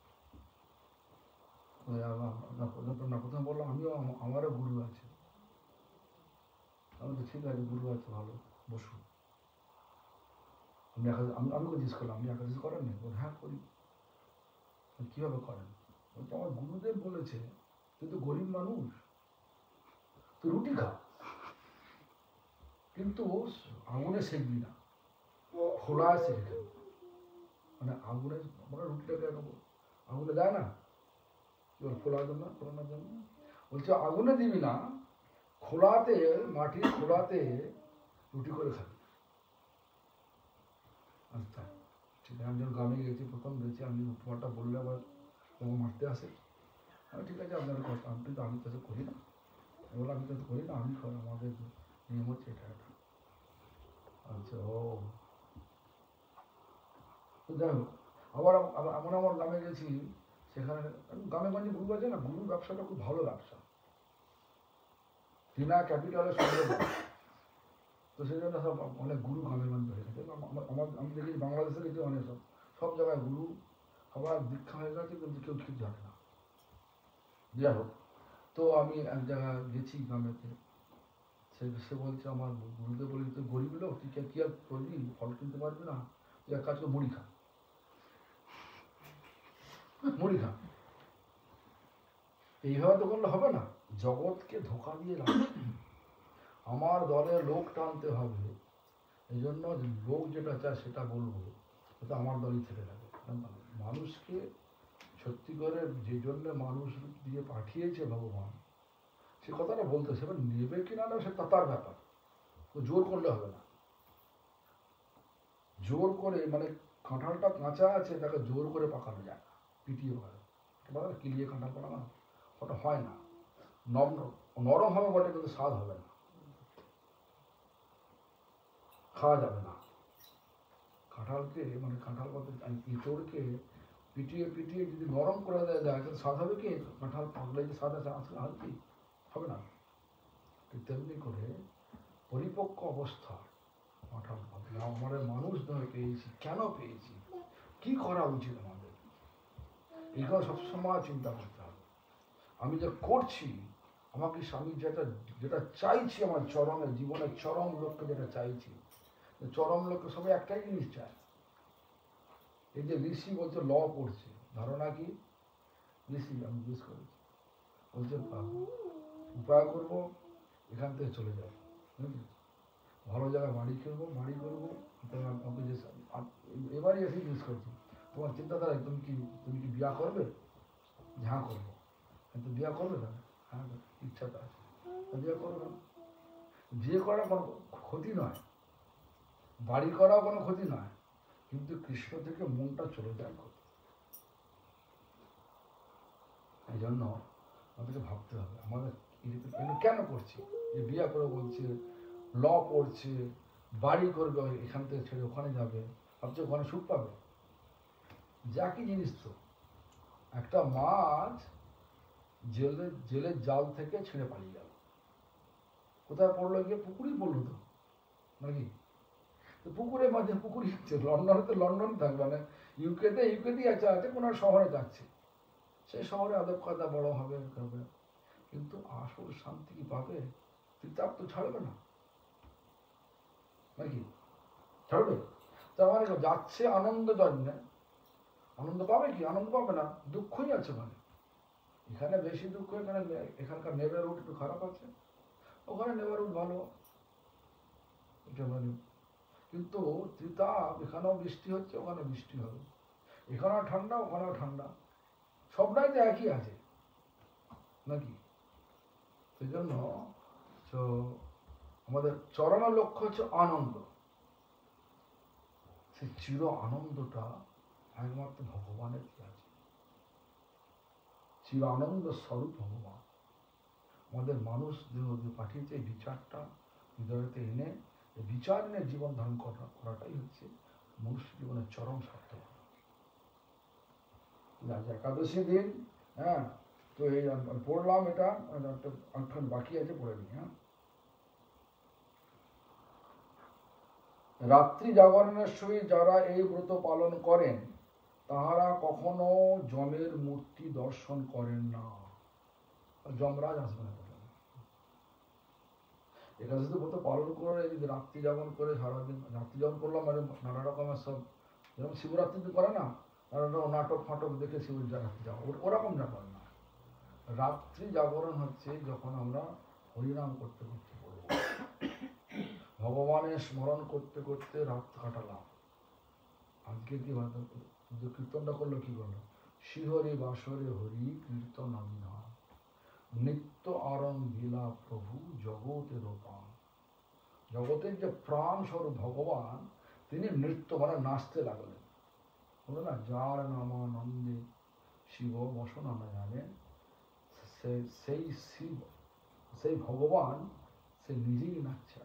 না, প্রথমে বললাম আমিও, আমারও গুরু আছে। আমি তো ঠিক আছে, গুরু আছে, ভালো, বসুন। আমি আমি আমি জিজ্ঞেস করলাম আপনি একাদশী করেন না? বল হ্যাঁ করি। কীভাবে করেন? বলছে আমার গুরুদেব বলেছে তুই তো গরিব মানুষ, তুই রুটি খা, কিন্তু আগুনে সেঁকবি না, খোলা সেঁকে খাবি। মানে আগুনে, মানে রুটিটাকে আগুনে দেয় না, কি বল, খোলার জন্য, খোলানোর জন্য বলছে আগুনে দিবি না, খোলাতে, মাটির খোলাতে রুটি করে খাবি। আচ্ছা ঠিক আছে, আমি যখন গ্রামে গেছি, প্রথম গেছি, আমি উপমাটা বললে আবার তোমাকে মারতে আসে। আমি ঠিক আছে আপনার কথা, আমি কিন্তু আমি তো করি না, বলে আমি তো করি না, আমি আমাদের নিয়ম হচ্ছে এটা এটা। আচ্ছা, ও যাই হোক, আবার এমন আমার গ্রামে গেছি, সেখানে গ্রামে গঞ্জে গুরু আছে না, গুরুর ব্যবসাটা খুব ভালো ব্যবসা, বিনা ক্যাপিটালের সঙ্গে। তো সেই জন্য সব অনেক গুরু গ্রামে গঞ্জে হয়ে গেছে। আমার আমি দেখেছি বাংলাদেশে গেছি অনেক, সব সব জায়গায় গুরু সবার দীক্ষা হয়ে গেছে, কিন্তু কেউ ঠিক জানে না। যাই হোক, তো আমি এক জায়গায় গেছি গ্রামেতে, সে সে বলছে আমার গুরুদেব বলি তুই গরিব লোক, তুই কি আর করবি, ফল কিনতে পারবি না, তুই এক কাজ করে মুড়ি খা, মুড়ি খা। এইভাবে তো করলে হবে না, জগৎকে ধোঁকা দিয়ে রাখে। আমার দলে লোক টানতে হবে, এই জন্য লোক যেটা চায় সেটা বলবো, সেটা আমার দলই থেকে যাবে। মানুষকে সত্যি করে যে জন্য মানুষ দিয়ে পাঠিয়েছে ভগবান, সে কথাটা বলতে, সেটা নেবে কি না নেবে সেটা তার ব্যাপার, জোর করলে হবে না। জোর করে, মানে কাঁঠালটা কাঁচা আছে, তাকে জোর করে পাকানো যায় না, পিটিয়ে পাকানো, কিলিয়ে কাঁঠাল পাকানো ওটা হয় না। নরম নরম হবে বটে, কিন্তু স্বাদ হবে না, খাওয়া যাবে না। কাঁঠালকে, মানে কাঁঠাল বলতে ইঁচড়কে পিটিয়ে পিটিয়ে যদি নরম করে দেওয়া যায়, তাহলে স্বাদ হবে কি? কাঁঠাল পাকলে যে স্বাদ আছে আজকে হালকি হবে না। তেমনি করে পরিপক্ক অবস্থা কাঁঠাল পাকলে আমাদের মানুষ নয় পেয়েছি, কেন পেয়েছি, কি করা উচিত আমাদের, এগুলো সবসময় চিন্তা করতে হবে। আমি যে করছি, আমাকে স্বামী যেটা যেটা চাইছি, আমার চরমের জীবনের চরম লক্ষ্যে যেটা চাইছি, চরম লক্ষ্যে সবাই একটাই জিনিস চায়। এই যে ঋষি বলছে ল পড়ছে, ধারণা কি? ঋষি আমি জিজ্ঞেস করেছি, বলছে উপায় করবো, এখান থেকে চলে যাবো, ভালো জায়গায় বাড়ি কিনবো, বাড়ি করবো। এবারই এসে জিজ্ঞেস করছি তোমার চিন্তাধারা, তুমি কি তুমি কি বিয়া করবে? হ্যাঁ করবো। কিন্তু বিয়া করবে না? হ্যাঁ ইচ্ছাটা আছে, বিয়ে করবে না। বিয়ে করা কোনো ক্ষতি নয়, বাড়ি করাও কোনো ক্ষতি নয়, কিন্তু কৃষ্ণ থেকে মনটা চলে যায় ক্ষতি। এই জন্য আমাদেরকে ভাবতে হবে আমাদের কেন করছি, যে বিয়ে করে বলছে, ল পড়ছে, বাড়ি করবে, এখান থেকে ছেড়ে ওখানে যাবে, ভাবছে ওখানে সুখ পাবে। যে একই জিনিস তো। একটা মাছ জেলের জেলের জাল থেকে ছেড়ে পালিয়ে গেল, কোথায় পড়লো? গিয়ে পুকুরেই পড়লো তো নাকি? তো পুকুরের মাঝে পুকুরই আছে। লন্ডনে তো লন্ডন থাকবে, মানে ইউকেতে ইউকেতেই আছে, আছে কোনো শহরে যাচ্ছে, সেই শহরে আদব কায়দা বড় হবে হবে, কিন্তু আসল শান্তি কি পাবে? কিতাব তো ছাড়বে না নাকি? ছাড়বে? তার মানে যাচ্ছে আনন্দ জন্যে, আনন্দ পাবে কি? আনন্দ পাবে না, দুঃখই আছে ওখানে। এখানে বেশি দুঃখ, এখানে এখানকার নেবার রুট একটু খারাপ আছে, ওখানে নেবার রুট ভালো। এটা মানে কিন্তু তিতাব, এখানেও বৃষ্টি হচ্ছে, ওখানে বৃষ্টি হবে, এখানেও ঠান্ডা, ওখানেও ঠান্ডা, সবটাই তো একই আছে নাকি? সেই জন্য তো আমাদের চরম লক্ষ্য হচ্ছে আনন্দ। সেই চির আনন্দটা একমাত্র ভগবানের কি আছে। চির আনন্দ স্বরূপ ভগবান আমাদের মানুষ দেহ পাঠিয়েছে এই বিচারটা হৃদয়তে এনে, বিচার নিয়ে জীবন ধারণ করা করাটাই হচ্ছে মনুষ্য জীবনের চরম সার্থকতা। আজ একাদশী দিন, হ্যাঁ, তো এই পড়লাম, এটা একটা বাকি আছে, পড়ে নিই। হ্যাঁ, রাত্রি জাগরণের সহিত যারা এই ব্রত পালন করেন তাহারা কখনো যমের মূর্তি দর্শন করেন না। যমরাজ আসবে না। একাদশী ব্রত পালন করে যদি রাত্রি জাগরণ করে সারাদিন রাত্রি জাগরণ করলাম, মানে নানা রকমের সব, যেমন শিবরাত্রিতে করে না, নানা রকম নাটক ফাটক দেখে শিব রাত্রি জাগরণ, ওরকম ব্যাপার না। রাত্রি জাগরণ হচ্ছে যখন আমরা হরিনাম করতে করতে পড়ব, ভগবানের স্মরণ করতে করতে রাত কাটালাম। আজকে কি কীর্তনটা করলো, কি করলো? শিহরে বাসরে হরি কীর্তন আমি না, নিত্য আরণ বিলা প্রভু জগতের প্রাণ। জগতের যে প্রাণ স্বরূপ ভগবান, তিনি নৃত্য মানে নাচতে লাগলেন। বলে না, যার নামানন্দে শিব বসনা না জানে, সেই শিব, সেই ভগবান, সে নিজেই নাচছে।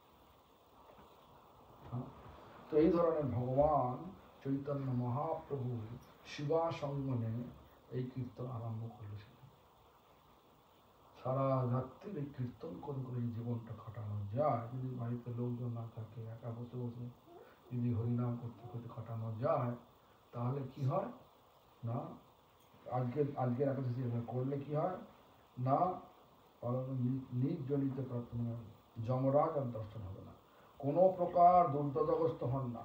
তো এই ধরনের ভগবান চৈতন্য মহাপ্রভু শিবা সঙ্গনে এই কীর্তন আরম্ভ করেছিলেন। সারা রাত্রি এই কীর্তন করে করে এই জীবনটা কাটানো যায়। যদি বাড়িতে লোকজন না থাকে, একা বসে বসে যদি হরিনাম করতে করতে কাটানো যায়, তাহলে কি হয় না, আজকে আজকের একাদশী করলে কি হয় না, নিজ জনিতে প্রার্থনা যমরাজ আর দর্শন হবে না, কোনো প্রকার দুর্দশাগ্রস্ত হন না।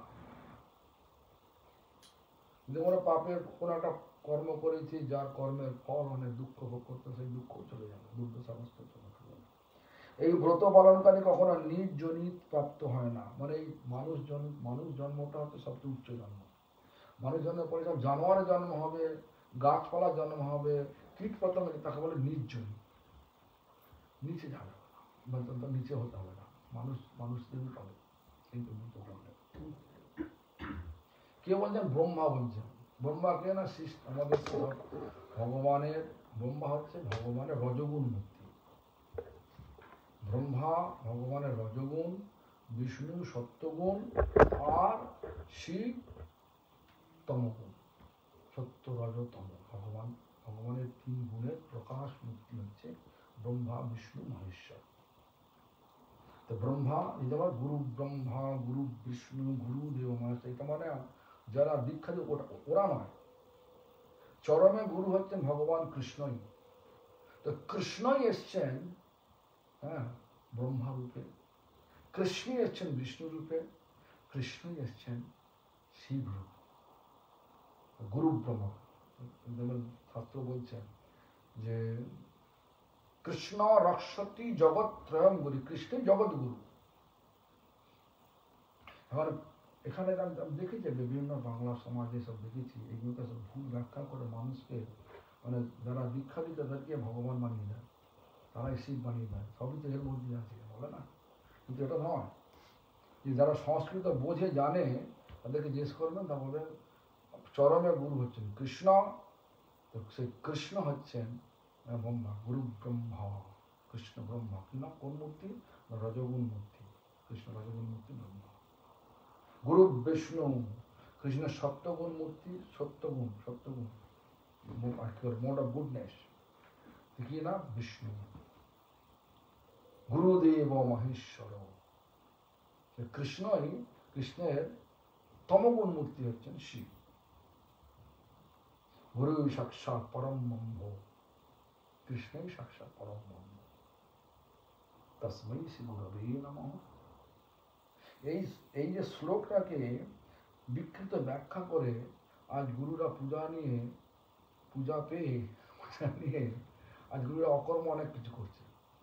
যদি কোনো পাপের কোনো একটা কর্ম করেছি, যার কর্মের ফল অনেক দুঃখ ভোগ করতে, সেই দুঃখ চলে যাবে, দুর্দশাগ্রস্ত চলে যাবে। এই ব্রত পালনকারী কখনো নিজ জনিত প্রাপ্ত হয় না, মানে এই মানুষ জন্ম, মানুষ জন্মটা হচ্ছে সবচেয়ে উচ্চ জন্ম। মানুষ জন্মের পরে সব জানোয়ারের জন্ম হবে, গাছপালার জন্ম হবে, কীট পতঙ্গ, তাকে বলে নিজ জনিত। নিচে যাবে না, নিচে হতে হবে না, মানুষ মানুষদের পাবে। কিন্তু কে বলছেন? ব্রহ্মা বলছেন। ব্রহ্মা কে না, আমাদের ভগবানের, ব্রহ্মা হচ্ছে ভগবানের রজগুণ মূর্তি। ব্রহ্মা ভগবানের রজগুণ, বিষ্ণু সত্যগুণ, আর শিব তমগুণ। সত্য রজ তম, ভগবান ভগবানের তিন গুণের প্রকাশ মূর্তি হচ্ছে ব্রহ্মা বিষ্ণু মহেশ্বর। তো ব্রহ্মা যেমন গুরু ব্রহ্মা, গুরু বিষ্ণু, গুরু দেব মহেশ্বর, এটা মানে যারা দীক্ষা দিয়ে ওটা ওরা নয়। চরমে গুরু হচ্ছেন ভগবান কৃষ্ণই। তো কৃষ্ণই এসছেন, হ্যাঁ, ব্রহ্মা রূপে, কৃষ্ণই এসছেন বিষ্ণু রূপে, কৃষ্ণই এসছেন শিব রূপে। গুরু ব্রহ্মা, যেমন শাস্ত্র বলছেন যে কৃষ্ণ রক্ষতি জগৎ ত্রয়ম গুরু, কৃষ্ণই জগৎ গুরু। এবার এখানে আমি দেখেছি বিভিন্ন বাংলা সমাজে সব দেখেছি, এগুলোকে সব ভুল ব্যাখ্যা করে মানুষকে, মানে যারা দীক্ষা দিতে তাদেরকে ভগবান বানিয়ে দেয়, তারাই শিব বানিয়ে দেয়, সবই তো এর মধ্যে আছে, বলে না? কিন্তু এটা নয়। যে যারা সংস্কৃত বোঝে জানে, তাদেরকে জিজ্ঞেস করবেন, তা বলে চরমে গুরু হচ্ছেন কৃষ্ণ। তো সেই কৃষ্ণ হচ্ছেন ব্রহ্মা, গুরু ব্রহ্মা, কৃষ্ণ ব্রহ্মা। না, কোন মূর্তি? রজগুণ মূর্তি, কৃষ্ণ রজগুণ মূর্তি ব্রহ্মা। গুরু বিষ্ণু, কৃষ্ণের সত্যগুণ মূর্তি, সত্যগুণ সত্যগুণ মোড অফ গুডনেস, কি না? বিষ্ণু। গুরুদেব মহেশ্বর, কৃষ্ণই, কৃষ্ণের তমগুণ মূর্তি হচ্ছেন শিব। গুরু সাক্ষাৎ পরম ব্রহ্ম, কৃষ্ণই সাক্ষাৎ পরম ব্রহ্ম, তস্मै শ্রী গুরবে নমঃ। এই এই যে শ্লোকটাকে বিকৃত ব্যাখ্যা করে আজ গুরুরা পূজা নিয়ে, পূজা পেয়ে পূজা নিয়ে আজ গুরুরা অকর্ম অনেক কিছু করছে।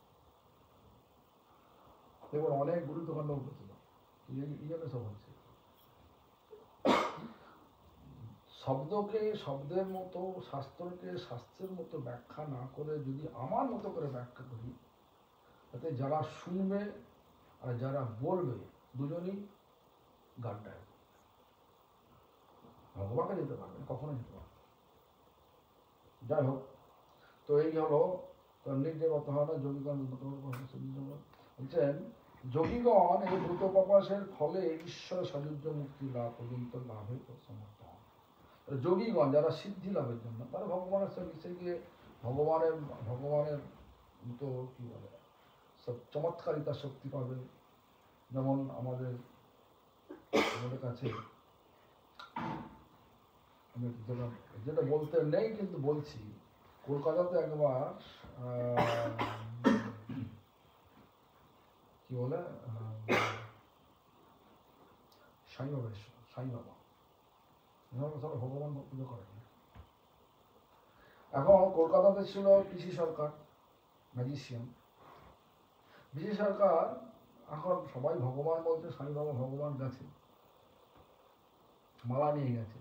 দেখুন অনেক গুরু তো গণ্ডগোল করছিল, এই জন্য সব হচ্ছে। শব্দকে শব্দের মতো, শাস্ত্রকে শাস্ত্রের মতো ব্যাখ্যা না করে যদি আমার মতো করে ব্যাখ্যা করি, তাতে যারা শুনবে আর যারা বলবে দুজনই গাড্ডায়, ভগবানকে যেতে পারবে না, কখনো যেতে পারবে। যাই হোক, তো এই হলো নিজে কথা হয় না। যোগীগণ বলছেন, যোগীগণ এই ভূত প্রকাশের ফলে ঈশ্বর সাযুজ্য মুক্তি লাভ পর্যন্ত লাভে সমর্থ হন। যোগীগণ যারা সিদ্ধি লাভের জন্য, তারা ভগবানের সাথে মিশে গিয়ে ভগবানের ভগবানের তো কি বলে সব চমৎকারিতা শক্তি পাবে। যেমন আমাদের আমাদের কাছে আমি যেটা যেটা বলতে নেই কিন্তু বলছি, কলকাতাতে একবার কি বলে সাই বাবা এসো, সাই বাবা সবাই ভগবান পুজো করে। এখন কলকাতাতে ছিল পিসি সরকার, ম্যাজিশিয়ান। পিসি সরকার এখন সবাই ভগবান বলছে, সাই বাবা ভগবান গেছে, মালা নিয়ে গেছে।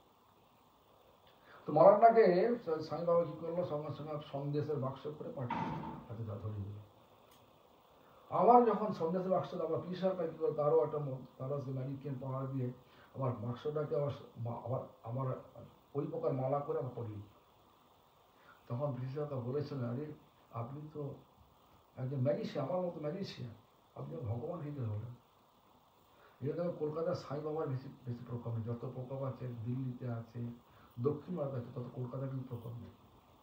তো মালাটাকে সাই বাবা কি করলো, সঙ্গে সঙ্গে সন্দেশের বাক্স করে পাঠিয়ে হাতে ধরিয়ে দিল। আবার যখন সন্দেশের বাক্স আবার পিসি সরকার কি করলো, তারও একটা তারও সে ম্যাজিকিয়ান পাওয়ার দিয়ে আবার বাক্সটাকে আবার আবার আমার ওই প্রকার মালা করে আবার পরিয়ে। তখন পিসি সরকার বলেছিলেন, আরে আপনি তো একজন ম্যাজিশিয়ান, আমার মতো ম্যাজিশিয়ান, আপনি ভগবান হিসেবে হলেন। এই জন্য কলকাতার সাই বাবার বেশি বেশি প্রকোপ নেই। যত প্রকোপ আছে দিল্লিতে আছে, দক্ষিণ ভারতে আছে, তত কলকাতায় কিন্তু প্রকোপ নেই।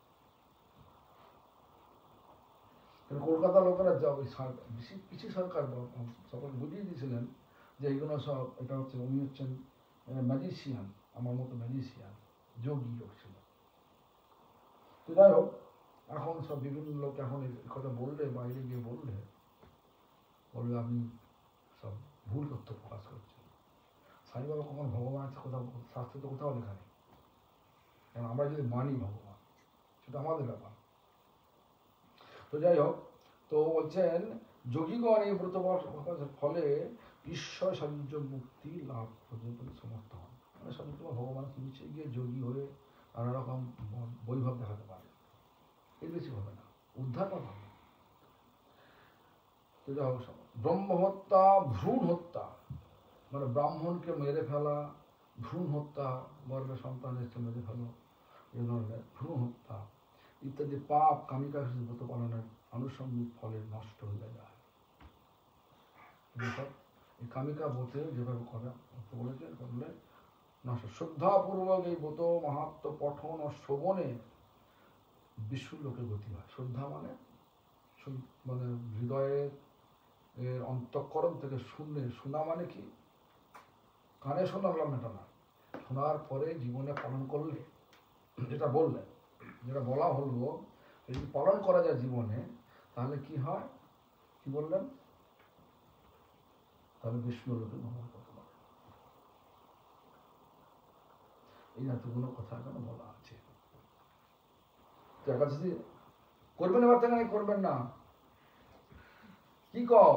কলকাতার লোকেরা যা ওই পিসি সরকার সকল বুঝিয়ে দিয়েছিলেন যে এইগুলো সব, এটা হচ্ছে উনি হচ্ছেন ম্যাজিশিয়ান, আমার মতো ম্যাজিশিয়ান, যোগী লোক ছিল। তো যাই হোক, এখন সব বিভিন্ন লোক এখন এই কথা বললে, বাইরে গিয়ে বললে বললে আপনি সব ভুল তথ্য প্রকাশ করছেন। সাই বাবা কখনো ভগবান আছে কোথাও, শাস্ত্রে তো কোথাও লেখা নেই। কারণ আমরা যদি মানি ভগবান, সেটা আমাদের ব্যাপার। তো যাই হোক, তো বলছেন যোগীগণ এই ব্রত প্রকাশের ফলে ঈশ্বর সাযুজ্য মুক্তি লাভ পর্যন্ত সমর্থ হন। মানে সাযুজ্য ভগবানকে নিচে গিয়ে যোগী হয়ে নানা রকম বৈভব দেখাতে পারে, এর বেশি হবে না, উদ্ধার পাবে। তো যাই হোক, ব্রহ্ম হত্যা, ভ্রূণ হত্যা মানে ব্রাহ্মণকে মেরে ফেলা, ভ্রূণ হত্যা গর্ভে সন্তান এসে মেরে ফেলো, এই ধরনের ভ্রূণ হত্যা ইত্যাদি পাপ কামিকা ব্রত পালনের আনুষঙ্গিক ফলে নষ্ট হয়ে যায়। এই কামিকা ব্রতে যেভাবে করা বলেছে করলে নষ্ট। শ্রদ্ধাপূর্বক এই ব্রত মাহাত্ম পঠন ও শ্রবণে বিষ্ণু লোকে গতি হয়। শ্রদ্ধা মানে মানে হৃদয়ের এর অন্তঃকরণ থেকে শুনলে, শোনা মানে কি কানে শোনালাম এটা না, শোনার পরে জীবনে পালন করলে, যেটা বললেন, যেটা বলা হলো, যদি পালন করা যায় জীবনে, তাহলে কি হয়, কি বললেন, তাহলে বিষ্ণু লোকে ভ্রমণ করতে পারে। এই এতগুলো কথা এখানে বলা আছে। তো একাদশী করবেন এবার থেকে, করবেন না, কি কও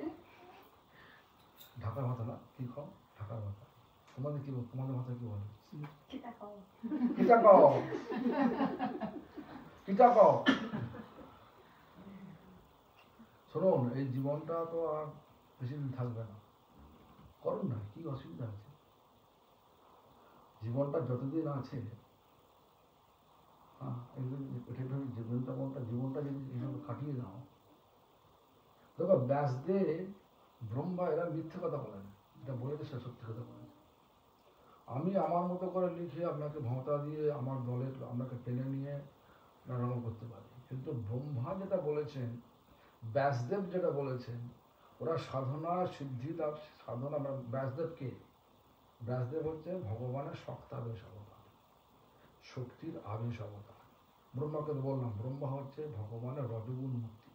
ঢাকার ভাষা না, কি কও ঢাকার ভাষা, তোমাদের কি তোমাদের ভাষা কি বলে, কিটা কও কিটা কও কিটা কও। শুনুন, এই জীবনটা তো আর বেশি দিন থাকবে না, করুন না, কি অসুবিধা আছে, জীবনটা যতদিন আছে, হ্যাঁ জীবনটা জীবনটা যদি এইভাবে কাটিয়ে দাও। দেখো ব্যাসদেব, ব্রহ্মা এরা মিথ্যে কথা বলেন, এটা বলেছে সে সত্যি কথা বলেছে। আমি আমার মতো করে লিখে আপনাকে ভোঁতা দিয়ে আমার দলের আপনাকে টেনে নিয়ে নানারকম করতে পারি, কিন্তু ব্রহ্মা যেটা বলেছেন, ব্যাসদেব যেটা বলেছেন, ওরা সাধনা সিদ্ধি লাভ সাধনা। ব্যাসদেবকে ব্যাসদেব হচ্ছে ভগবানের শক্তাবেশ অবতার, শক্তির আবেশ অবতার। ব্রহ্মাকে তো বললাম, ব্রহ্মা হচ্ছে ভগবানের রজগুণ মুক্তি।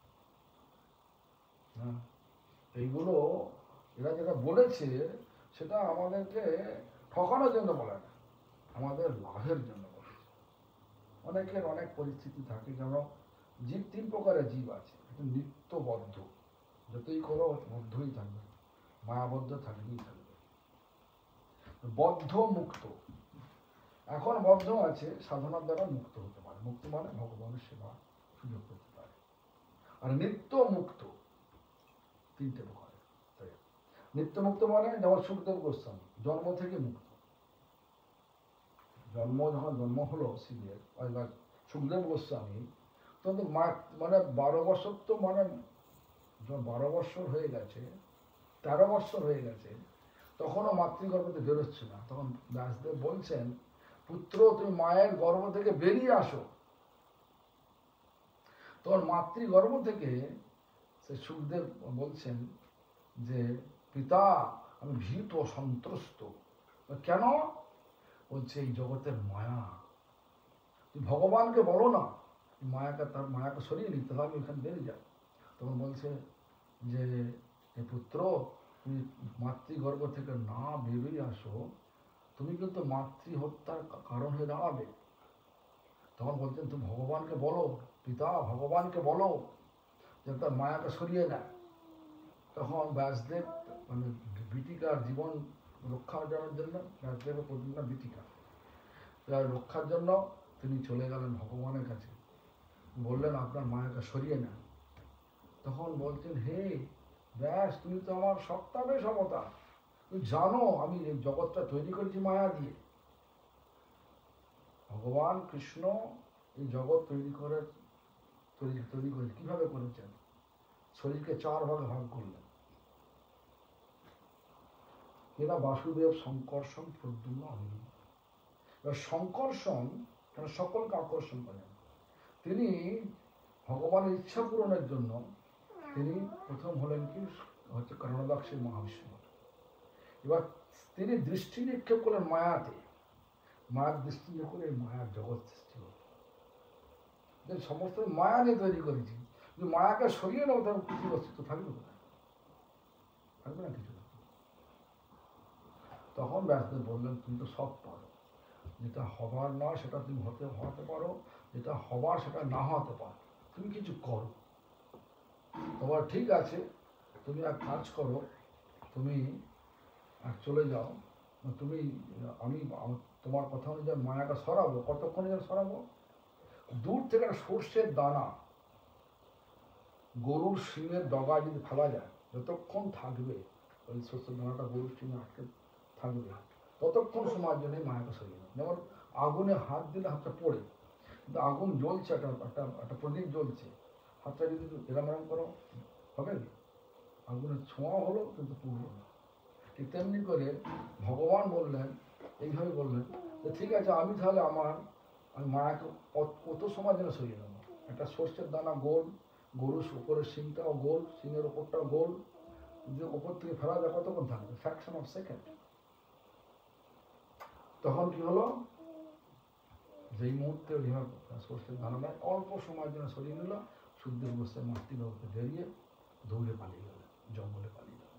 হ্যাঁ, এইগুলো এরা যেটা বলেছে সেটা আমাদেরকে ঠকানোর জন্য বলে না, আমাদের লাভের জন্য বলেছে। অনেকের অনেক পরিস্থিতি থাকে, যেন জীব তিন প্রকারের জীব আছে। নিত্যবদ্ধ, যতই করো বদ্ধই থাকবে, মায়াবদ্ধ থাকবেই থাকবে। বদ্ধ মুক্ত, এখন বদ্ধ আছে, সাধনার দ্বারা মুক্ত হতে পারে। মুক্ত মানে ভগবানের সেবা সুযোগ পেতে পারে। আর নিত্য মুক্ত তিনটে প্রকার। নিত্য মুক্ত মানে যেমন সুখদেব গোস্বামী, জন্ম থেকে মুক্ত। জন্ম যখন জন্ম হলো শিবের, সুখদেব গোস্বামী তখন মানে বারো বছর তো মানে বারো বছর হয়ে গেছে, তেরো বছর হয়ে গেছে, তখনও মাতৃগর্ভতে বেরোচ্ছে না। তখন ব্যাসদেব বলছেন, পুত্র তুমি মায়ের গর্ভ থেকে বেরিয়ে আসো। তখন মাতৃগর্ভ থেকে সে সুখদেব বলছেন যে পিতা আমি ভীত সন্ত্রস্ত। কেন? বলছে এই জগতের মায়া, তুমি ভগবানকে বলো না মায়াকে, তার মায়াকে সরিয়ে নিতে হবে, আমি এখানে বেরিয়ে যাও। তখন বলছে যে পুত্র তুমি মাতৃগর্ভ থেকে না বেরিয়ে আসো, তুমি কিন্তু মাতৃ হত্যার কারণ হয়ে দাঁড়াবে। তখন বলছেন তুমি ভগবানকে বলো, পিতা ভগবানকে বলো যে তার মায়াকে সরিয়ে নেয়। তখন ব্যাসদেব মানে বীতিকার জীবন রক্ষা করার জন্য, ব্যাসদেবের প্রতিজ্ঞা বীতিকা রক্ষার জন্য তিনি চলে গেলেন ভগবানের কাছে, বললেন আপনার মায়াকে সরিয়ে নেন। তখন বলছেন হে ব্যাস, তুমি তো আমার সপ্তাবেশ অবতার, তুমি জানো আমি এই জগৎটা তৈরি করেছি মায়া দিয়ে। ভগবান কৃষ্ণ এই জগৎ তৈরি করে তৈরি তৈরি করে কিভাবে করেছেন? শরীরকে চার ভাগে ভাগ করলেন। এরা বাসুদেব সংকর্ষণ প্রদ্যুম্ন অনিরুদ্ধ। এবার সংকর্ষণ কেন সকলকে আকর্ষণ করেন, তিনি ভগবানের ইচ্ছা পূরণের জন্য তিনি প্রথম হলেন কি হচ্ছে কারণবাক্সের মহাবিষ্ণু। এবার তিনি দৃষ্টি নিক্ষেপ করলেন মায়াতে, মায়ার দৃষ্টি নিয়ে করে মায়ার জগৎ সৃষ্টি হল। সমস্ত মায়া নিয়ে তৈরি করেছি, যদি মায়াকে সরিয়ে নেবো তাহলে পৃথিবীর অস্তিত্ব থাকবে কোথায়? থাকবে না কিছু। তখন ব্যাসদেব বললেন তুমি তো সব পারো, যেটা হবার নয় সেটা তুমি হতে হতে পারো, যেটা হবার সেটা না হতে পারো, তুমি কিছু করো। তোমার ঠিক আছে, তুমি এক কাজ করো, তুমি চলে যাও, তুমি আমি তোমার কথা অনুযায়ী মায়াটা সরাবো। কতক্ষণে যেন সরাবো? দূর থেকে একটা সর্ষের দানা গরুর শিঙের ডগায় যদি ফেলা যায়, যতক্ষণ থাকবে ওই সর্ষের দানাটা গরুর শিঙে আটকে থাকবে, ততক্ষণ সময়ের জন্য মায়াটা সরিয়ে নেবে। যেমন আগুনে হাত দিলে হাতটা পড়ে, কিন্তু আগুন জ্বলছে, একটা একটা একটা প্রদীপ জ্বলছে, হাতটা যদি এরম এরম করো হবে, আগুনের ছোঁয়া হলো কিন্তু পুড়লো না। ঠিক তেমনি করে ভগবান বললেন, এইভাবে বললেন যে ঠিক আছে আমি তাহলে আমার আমি মায়াকে কত সময় যেন সরিয়ে নেবো। একটা সর্ষের দানা গোল, গরুর উপরের শিংটাও গোল, শিংয়ের ওপরটাও গোল, যে ওপর থেকে ফেলা যায় কতক্ষণ থাকবে? Fraction of second. তখন কি হলো, যেই মুহূর্তে সর্ষের দানাটা অল্প সময়ের জন্য সরিয়ে নিল, সুখদেব গোস্বামী মাতৃগর্ভে বেরিয়ে দৌড়ে পালিয়ে গেলেন, জঙ্গলে পালিয়ে গেলেন।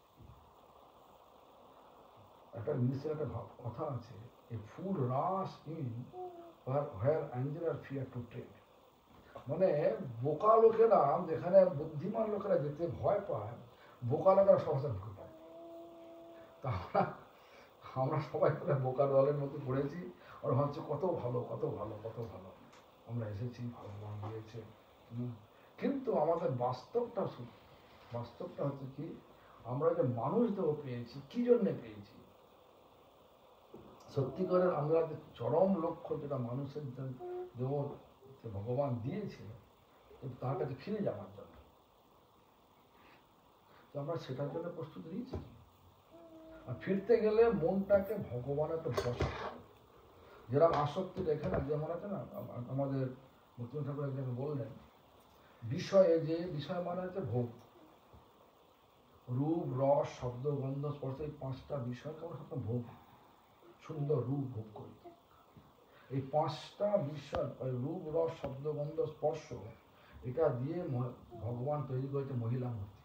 একটা ইংলিশে একটা কথা আছে, a fool rush in where angel are fear to tread. মানে বোকা লোকেরা যেখানে বুদ্ধিমান লোকেরা যেতে ভয় পায়, বোকা লোকেরা সহজে ঢুকে পায়। তা আমরা সবাই বোকা দলের মতো পড়েছি, ওরা ভাবছে কত ভালো কত ভালো কত ভালো আমরা এসেছি, ভগবান দিয়েছে। কিন্তু আমাদের বাস্তবটা বাস্তবটা হচ্ছে কি, আমরা যে মানুষ দেহ পেয়েছি কি জন্য পেয়েছি? সত্যিকারের আমরা যে চরম লক্ষ্য যেটা মানুষের দেহ ভগবান দিয়েছে, কিন্তু তার কাছে ফিরে যাওয়ার জন্য। তো আমরা সেটার জন্য প্রস্তুত নিয়েছি। আর ফিরতে গেলে মনটাকে ভগবানের তো বসাতে হবে। যেরকম আসক্তি রেখে না, যেমন আছে না আমাদের মুক্তি ঠাকুর একজন বললেন, বিষয়ে যে বিষয় মানে হচ্ছে ভোগ, রূপ রস শব্দ গন্ধ স্পর্শ, এই পাঁচটা বিষয়কে আমরা সব ভোগ, সুন্দর রূপ ভোগ করি। এই পাঁচটা বিষয় রূপ রস শব্দ গন্ধ স্পর্শ, এটা দিয়ে ভগবান তৈরি করেছে মহিলা মূর্তি।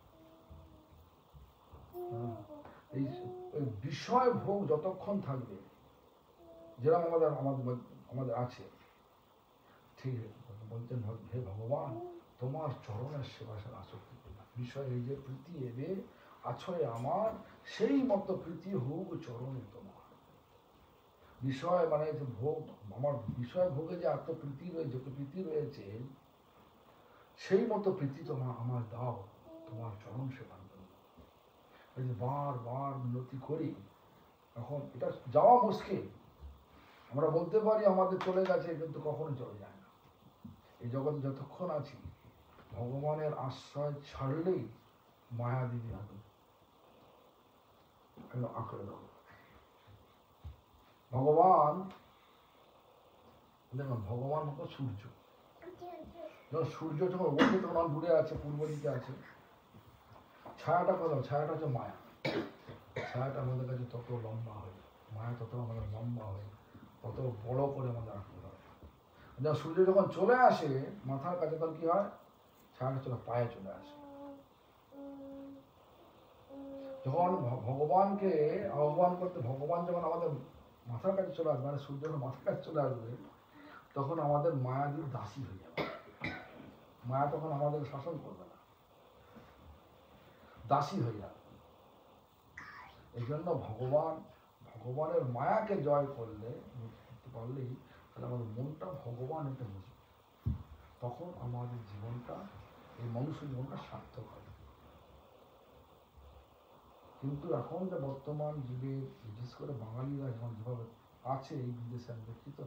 এই বিষয় ভোগ যতক্ষণ থাকবে, যেরকম আমাদের আমাদের আমাদের আছে, ঠিক বলছেন হে ভগবান তোমার চরণের সেবা সেবা আসক্তি করলাম, বিষয় এই যে প্রীতি এবে আছয় আমার, সেই মতো প্রীতি হোক চরণে তোমার। বিষয় মানে যে ভোগ, আমার বিষয় ভোগে যে এত প্রীতি রয়েছে, প্রীতি রয়েছে, সেই মতো প্রীতি তোমার আমার দাও, তোমার চরণ সেবার জন্য। এই যে বার বার মিনতি করি, এখন এটা যাওয়া মুশকিল। আমরা বলতে পারি আমাদের চলে গেছে, কিন্তু কখনো চলে যায় না। এই জগৎ যতক্ষণ আছি, ভগবানের আশ্রয় ছাড়লেই মায়া দিদি হবে আঁকড়ে দেবো। ভগবান দেখুন, ভগবান মতো সূর্য, যখন সূর্য যখন ওঠে তখন দূরে আছে, পূর্ব দিকে আছে, ছায়াটা কথা, ছায়াটা হচ্ছে মায়া। ছায়াটা আমাদের কাছে তত লম্বা হয়, মায়া তত আমাদের লম্বা হয়, তত বড় করে আমাদের আঁকড়ে ধরে। যখন সূর্য যখন চলে আসে মাথার কাছে, তখন কি হয়, ছায়াটা চলে পায়ে চলে আসে। যখন ভগবানকে আহ্বান করতে, ভগবান যখন আমাদের মাথার কাছে চলে আসবে, মানে সূর্য যখন মাথার কাছে চলে আসবে, তখন আমাদের মায়াদির দাসী হয়ে যাবে। মায়া তখন আমাদের শাসন করবে না, দাসী হয়ে যাবে। এই জন্য ভগবান ভগবানের মায়াকে জয় করলে পারলেই তাহলে আমাদের মনটা ভগবান এটা বুঝবে, তখন আমাদের জীবনটা, এই মনুষ্য জীবনটা সার্থক হবে। কিন্তু এখন যে বর্তমান যুগে বিশেষ করে বাঙালিরা যেমন যেভাবে আছে এই বিদেশে, আমি দেখি তো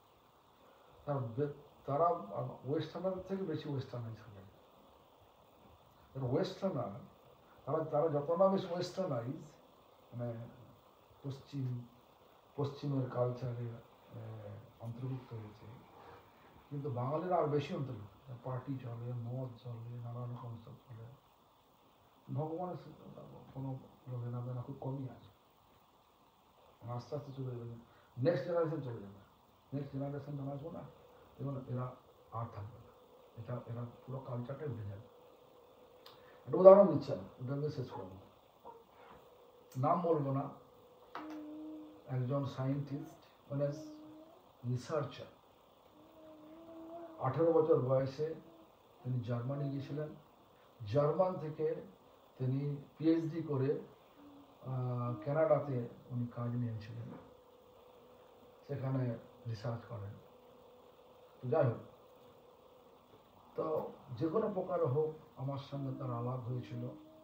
তারা ওয়েস্টার্নার থেকে বেশি ওয়েস্টার্নাইজ হয়ে যায়। ওয়েস্টার্নার তারা তারা যত না বেশি ওয়েস্টার্নাইজ, মানে পশ্চিম পশ্চিমের কালচারে অন্তর্ভুক্ত হয়েছে, কিন্তু বাঙালিরা আর বেশি অন্তর্ভুক্ত। পার্টি চলে, মদ চলে, নানা রকম সব চলে, ভগবানের কোনো লেনা দেনা খুব কমই আছে। আস্তে আস্তে চলে যাবে, নেক্সট জেনারেশন চলে যাবে, নেক্সট জেনারেশন যখন আসবো না, এবং এরা আর থাকবে না, এটা এরা পুরো কালচারটাই উঠে যাবে। একটা উদাহরণ দিচ্ছি আমি, ওটা আমি শেষ করবো, নাম বলবো না। একজন সায়েন্টিস্ট মানে রিসার্চার, আঠেরো বছর বয়সে তিনি জার্মানি গিয়েছিলেন। জার্মান থেকে তিনি পিএইচডি করে কানাডাতে উনি কাজ নিয়েছিলেন, সেখানে রিসার্চ করেন। তো যাই হোক, তো যে কোনো প্রকার হোক আমার সঙ্গে তার আলাপ হয়েছিল,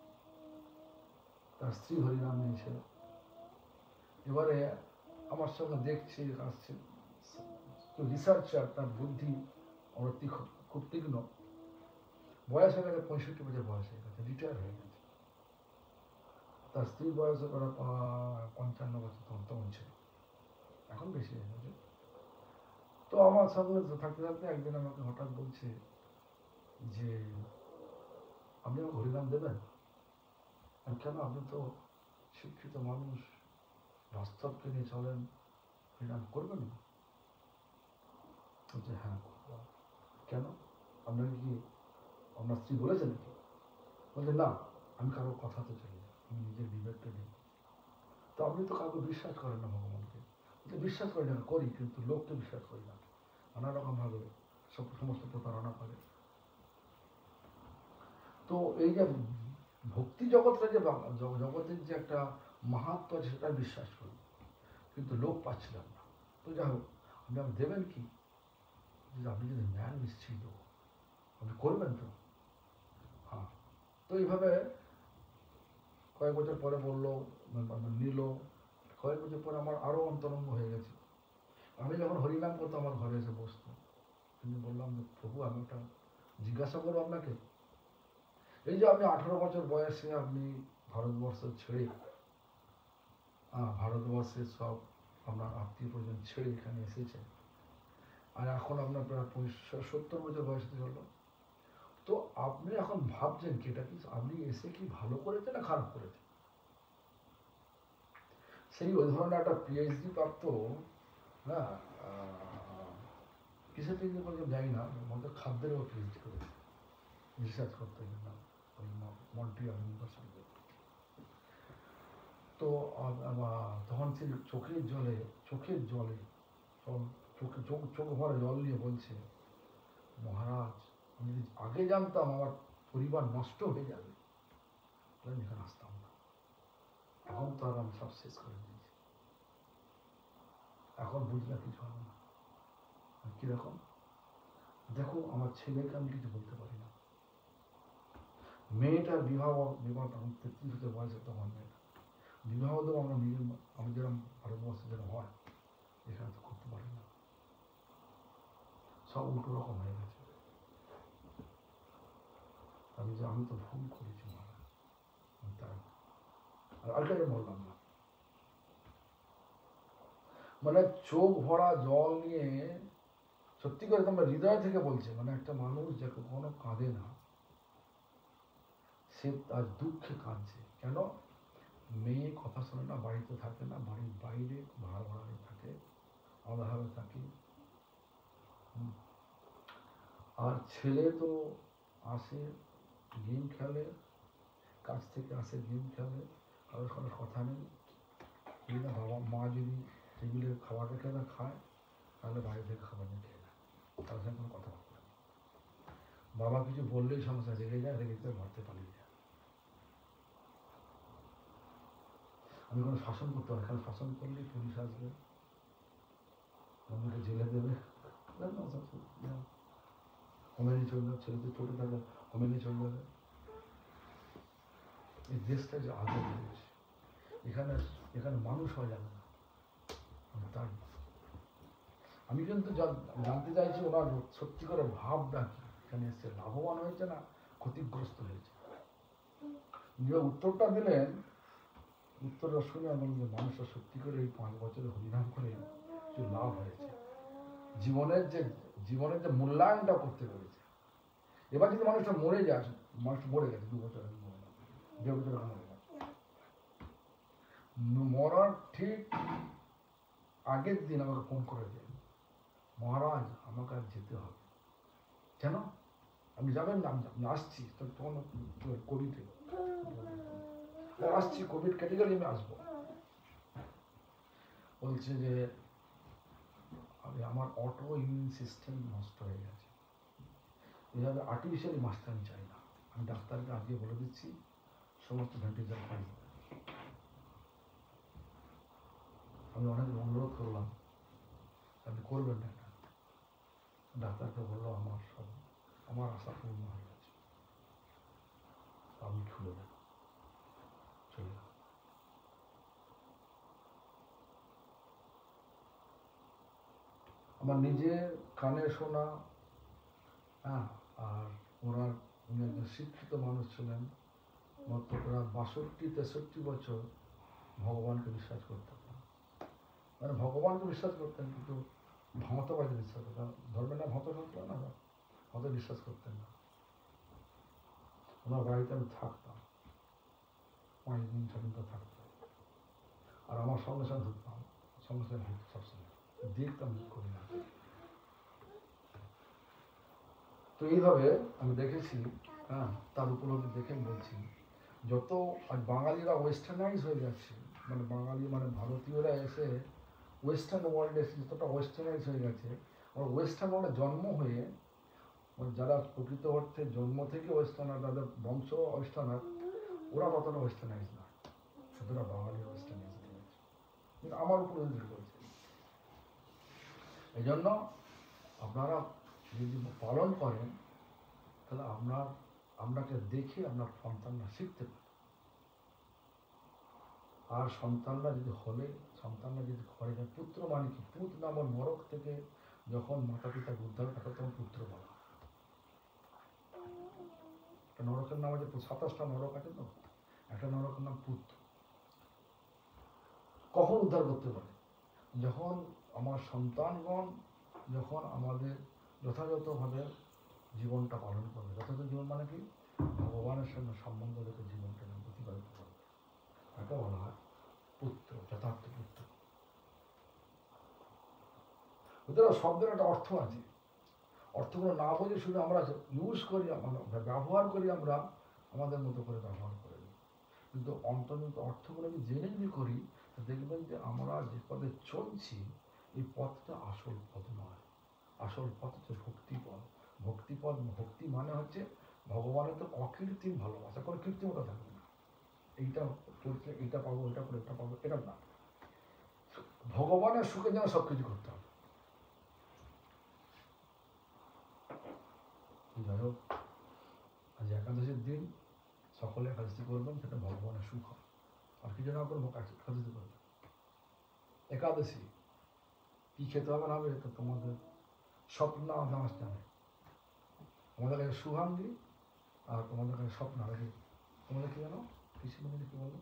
তার স্ত্রী হরিনাম নিয়েছিল। এবারে আমার সঙ্গে দেখছে আসছে, রিসার্চার, তার বুদ্ধি অতি খুব তীক্ষ্ণ, বয়স হয়ে গেছে পঁয়ষট্টি বছর বয়স হয়ে গেছে, রিটায়ার হয়ে গেছে। তার স্ত্রীর বয়স করা পঞ্চান্ন বছর তখন ছিল, এখন বেশি হয়ে গেছে। তো আমার সঙ্গে থাকতে থাকতে একদিন আমাকে হঠাৎ বলছে যে আপনি আমাকে হরিনাম দেবেন। কেন, আপনি তো শিক্ষিত মানুষ, বাস্তবকে নিয়ে চলেন, হরিনাম করবেন না? বলছে হ্যাঁ। কেন, আপনাকে কি আপনার স্ত্রী বলেছে নাকি? বলছে না, আমি কারোর কথাতে চলি না, আমি নিজের বিবেককে দিই। তো আপনি তো কাউকে বিশ্বাস করেন না, ভগবানকে। বিশ্বাস করি না, করি, কিন্তু লোককে বিশ্বাস করি না, নানা রকম ভাবে সব সমস্ত প্রতারণা করে। তো এই যে ভক্তি জগৎটা, যে জগতের যে একটা মাহাত্ম আছে, সেটা বিশ্বাস করি, কিন্তু লোক পাচ্ছিলাম না। তো যাই হোক, আপনি আপনি দেবেন কি, আপনি যদি ন্যায় নিশ্চিত আপনি করবেন তো? হ্যাঁ। তো এইভাবে কয়েক বছর পরে বললো, নিল। কয়েক বছর পরে আমার আরো অন্তরঙ্গ হয়ে গেছে। আমি যখন হরিনাম করতো আমার ঘরে এসে বসতো, আমি বললাম যে প্রভু, আমি একটা জিজ্ঞাসা করবো আপনাকে, এই যে আপনি আঠারো বছর বয়সে আপনি ভারতবর্ষ ছেড়ে ভারতবর্ষের সব আপনার আত্মীয় পরিজন ছেড়ে এখানে এসেছে, আর এখন আপনার প্রায় পঁয়ষট্টি সত্তর বছর বয়স হলো। তো আপনি এখন ভাবছেন কি এটা কি আপনি এসে কি ভালো করেছে না খারাপ করেছে? সেই ওই ধরনের একটা পিএইচডি প্রাপ্ত, হ্যাঁ, কিসের পিএইচডি করেছে জানি না, মধ্যে খাদ্যেরও পিএইচডি করেছে, রিসার্চ করতে গেলাম ওই মন্ট্রিয়াল ইউনিভার্সিটিতে। তো তখন সে চোখের জলে চোখের জলে চোখে চোখ চোখ ভরে জল নিয়ে বলছে, মহারাজ আমি যদি আগে জানতাম আমার পরিবার নষ্ট হয়ে যাবে তাহলে এখানে আসতাম না। এখন তো আর আমি সব শেষ করে দিয়েছি, এখন বুঝলে কিছু হবে না। কিরকম দেখো, আমার ছেলেকে আমি কিছু বলতে পারি না। মেয়েটার বিবাহ বিবাহ তখন তেত্রিশ বছর বয়সে, তখন মেয়েটা বিবাহ দেবো আমরা নিজের আমি যেরকম ভারতবর্ষে যেরকম হয় এখানে তো করতে পারি না, সব উল্টো রকম হয়ে গেছে। আমি যে আমি তো ভুল করেছি মহারাজ, তাই আর আরেকটা বললাম না, মানে চোখ ভরা জল নিয়ে সত্যি করে তোমরা হৃদয় থেকে বলছে, মানে একটা মানুষ যে কখনো কাঁদে না সে তার দুঃখে কাঁদছে। কেন? মেয়ে কথা শোনে না, বাড়িতে থাকে না, বাড়ির বাইরে ভাড়া ভাড়া থাকে, আলাদাভাবে থাকি। আর ছেলে তো আসে গেম খেলে, কাছ থেকে আসে গেম খেলে, কারোর কোনো কথা নেই। যদি না বাবা মা যদি টেবিলে খাবার রেখে না খায় তাহলে বাইরে থেকে খাবার নিয়ে খেয়ে নেয়, তার সঙ্গে কোনো কথা বলবে না। বাবা কিছু বললেই সমস্যা, রেগে যায়, রেগে যায় ঘরতে পালিয়ে যায়। আমি কোনো শাসন করতে পারি, এখানে শাসন করলেই পুলিশ আসবে, আমাকে জেলে দেবে, হোমেনি চলে যাবে, ছেলেদের ছোটো থাকে হোমেনি চলে যাবে। এই দেশটা যে আগে জিনিস, এখানে এখানে মানুষ হওয়া যাবে না। তাই আমি কিন্তু জানতে চাইছি ওনার সত্যি করে ভাবটা কি, এখানে এসে লাভবান হয়েছে না ক্ষতিগ্রস্ত হয়েছে। যে উত্তরটা দিলেন, উত্তরটা শুনে আমি যে মানুষটা সত্যি করে এই পাঁচ বছরে হরিনাম করে কিছু লাভ হয়েছে, জীবনের যে জীবনের যে মূল্যায়নটা করতে পেরেছে। এবার যদি মানুষটা মরে যায়, মানুষটা মরে গেছে দু বছর আগে, মরে গেছে দেড় বছর আগে মরে গেছে, মরার ঠিক আগের দিন আমাকে ফোন করে দেন, মহারাজ আমাকে আর যেতে হবে। কেন? আপনি যাবেন না? আমি আসছি, তখন কোভিডে আসছি, কোভিড কেটে গেলে আমি আসবো। বলছে যে আমি আমার অটো ইমিউন সিস্টেম নষ্ট হয়ে গেছে, এইভাবে আর্টিফিশিয়ালি মাস্টার আমি চাই না। আমি ডাক্তারকে আজকে বলে দিচ্ছি সমস্ত ভেন্টিলেশন পাই। আমি অনেক অনুরোধ করলাম, আপনি করবেন না। ডাক্তারকে বললো আমার সব আমার আশা পূর্ণ হয়ে গেছে, আমি খুলে দেব, চলে গেল। আমার নিজের কানে শোনা, হ্যাঁ, আর ওনার উনি একজন শিক্ষিত মানুষ ছিলেন, মাত্র প্রায় বাষট্টি তেষট্টি বছর ভগবানকে বিশ্বাস করতেন না, মানে ভগবানকে বিশ্বাস করতেন কিন্তু ভমতাবাদী বিশ্বাস করতেন, ধর্মের না ভত ঢুকলো না, ভত বিশ্বাস করতেন না। ওনার বাড়িতে আমি থাকতাম, পাঁচ দিন ছ দিন থাকতাম, আর আমার সঙ্গে সঙ্গে ঢুকতাম, সঙ্গে সঙ্গে ঢুকতাম, সবসময় দেখতাম করি না। তো এইভাবে আমি দেখেছি, হ্যাঁ, তার উপলব্ধি দেখে বলছি, যত আজ বাঙালিরা ওয়েস্টার্নাইজ হয়ে যাচ্ছে, মানে বাঙালি মানে ভারতীয়রা এসে ওয়েস্টার্ন ওয়ার্ল্ডে এসে যতটা ওয়েস্টার্নাইজ হয়ে গেছে, ওরা ওয়েস্টার্ন ওয়ার্ল্ডে জন্ম হয়ে, মানে যারা প্রকৃত অর্থে জন্ম থেকে ওয়েস্টার্নার, তাদের বংশ ওয়েস্টার্নার, ওরা ততটা ওয়েস্টার্নাইজ না, যতটা বাঙালি ওয়েস্টার্নাইজ হয়ে গেছে। কিন্তু আমার উপর নির্ভর করছে। এই জন্য আপনারা যদি পালন করেন তাহলে আপনার আপনাকে দেখে আপনার সন্তানরা শিখতে পারে। আর সন্তানরা যদি হলে সন্তানরা যদি ঘরে যায়, পুত্র মানে কি, পুত নামক নরক থেকে যখন মাতা পিতাকে উদ্ধার করে তখন পুত্র বলা। নরকের নাম আছে, সাতাশটা নরক আছে, তো একটা নরকের নাম পুত্র। কখন উদ্ধার করতে পারে? যখন আমার সন্তানগণ যখন আমাদের যথাযথভাবে জীবনটা পালন করবে। যথাযথ জীবন মানে কি? ভগবানের সঙ্গে সম্বন্ধ রেখে জীবনটা অতিবাহিত করবে, তাকে বলা হয় পুত্র, যথার্থ পুত্র। ওদের শব্দের একটা অর্থ আছে, অর্থগুলো না বুঝে শুধু আমরা ইউজ করি, ব্যবহার করি, আমরা আমাদের মতো করে ব্যবহার করে দিই। কিন্তু অন্তর্নিহিত অর্থগুলো যদি জেনে যদি করি, দেখবেন যে আমরা যে পথে চলছি এই পথটা আসল পথ নয়। আসল পথ হচ্ছে ভক্তিপথ। ভক্তিপথ, ভক্তি মানে হচ্ছে ভগবানের তো অকৃত্রিম ভালোবাসা, কোনো কৃত্রিমতা থাকবে না। এইটা করছে, এইটা পাবো, এটা করে এটা পাবো, এটা না। ভগবানের সুখে যেন সবকিছু করতে হবে। যাই হোক, আজ একাদশীর দিন সকলে একাদশী করবেন, সেটা ভগবানের সুখ হয়। আর কিছু না করবো, একাদশী করবেন। একাদশী কি খেতে হবে না হবে তো তোমাদের স্বপ্ন দাস জানে। আমাদের কাছে সুহাঙ্গি আর তোমাদের কাছে স্বপ্ন হবে। তোমাদের কি জানো? কৃষিমণি কি বলো?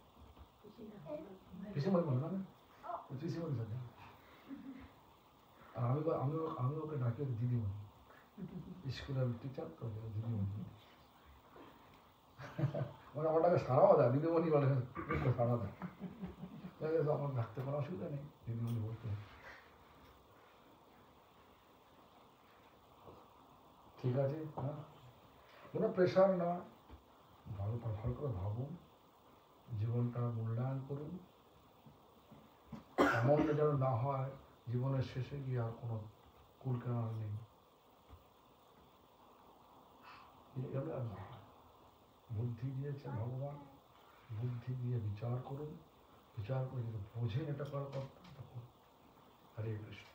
কৃষিমণি বলো না? কৃষিমণি সাথে। আর আমি আমি আমি ওকে ডাকি দিদিমণি, স্কুলের টিচার তো দিদিমণি। মানে আমার টাকা সারাও দেয়, দিদিমণি বলে সারা দেয়। আমার ডাকতে কোনো অসুবিধা নেই, দিদিমণি বলতে। ঠিক আছে, হ্যাঁ, কোনো প্রেশার না, ভালো ভালো করে ভাবুন, জীবনটা মূল্যায়ন করুন। এমনটা যেন না হয় জীবনের শেষে গিয়ে আর কোনো কুল কেনার নেই, এগুলো আর না হয়। বুদ্ধি দিয়েছে ভগবান, বুদ্ধি দিয়ে বিচার করুন, বিচার করে যদি বোঝেন এটা করার কথা, হরে কৃষ্ণ।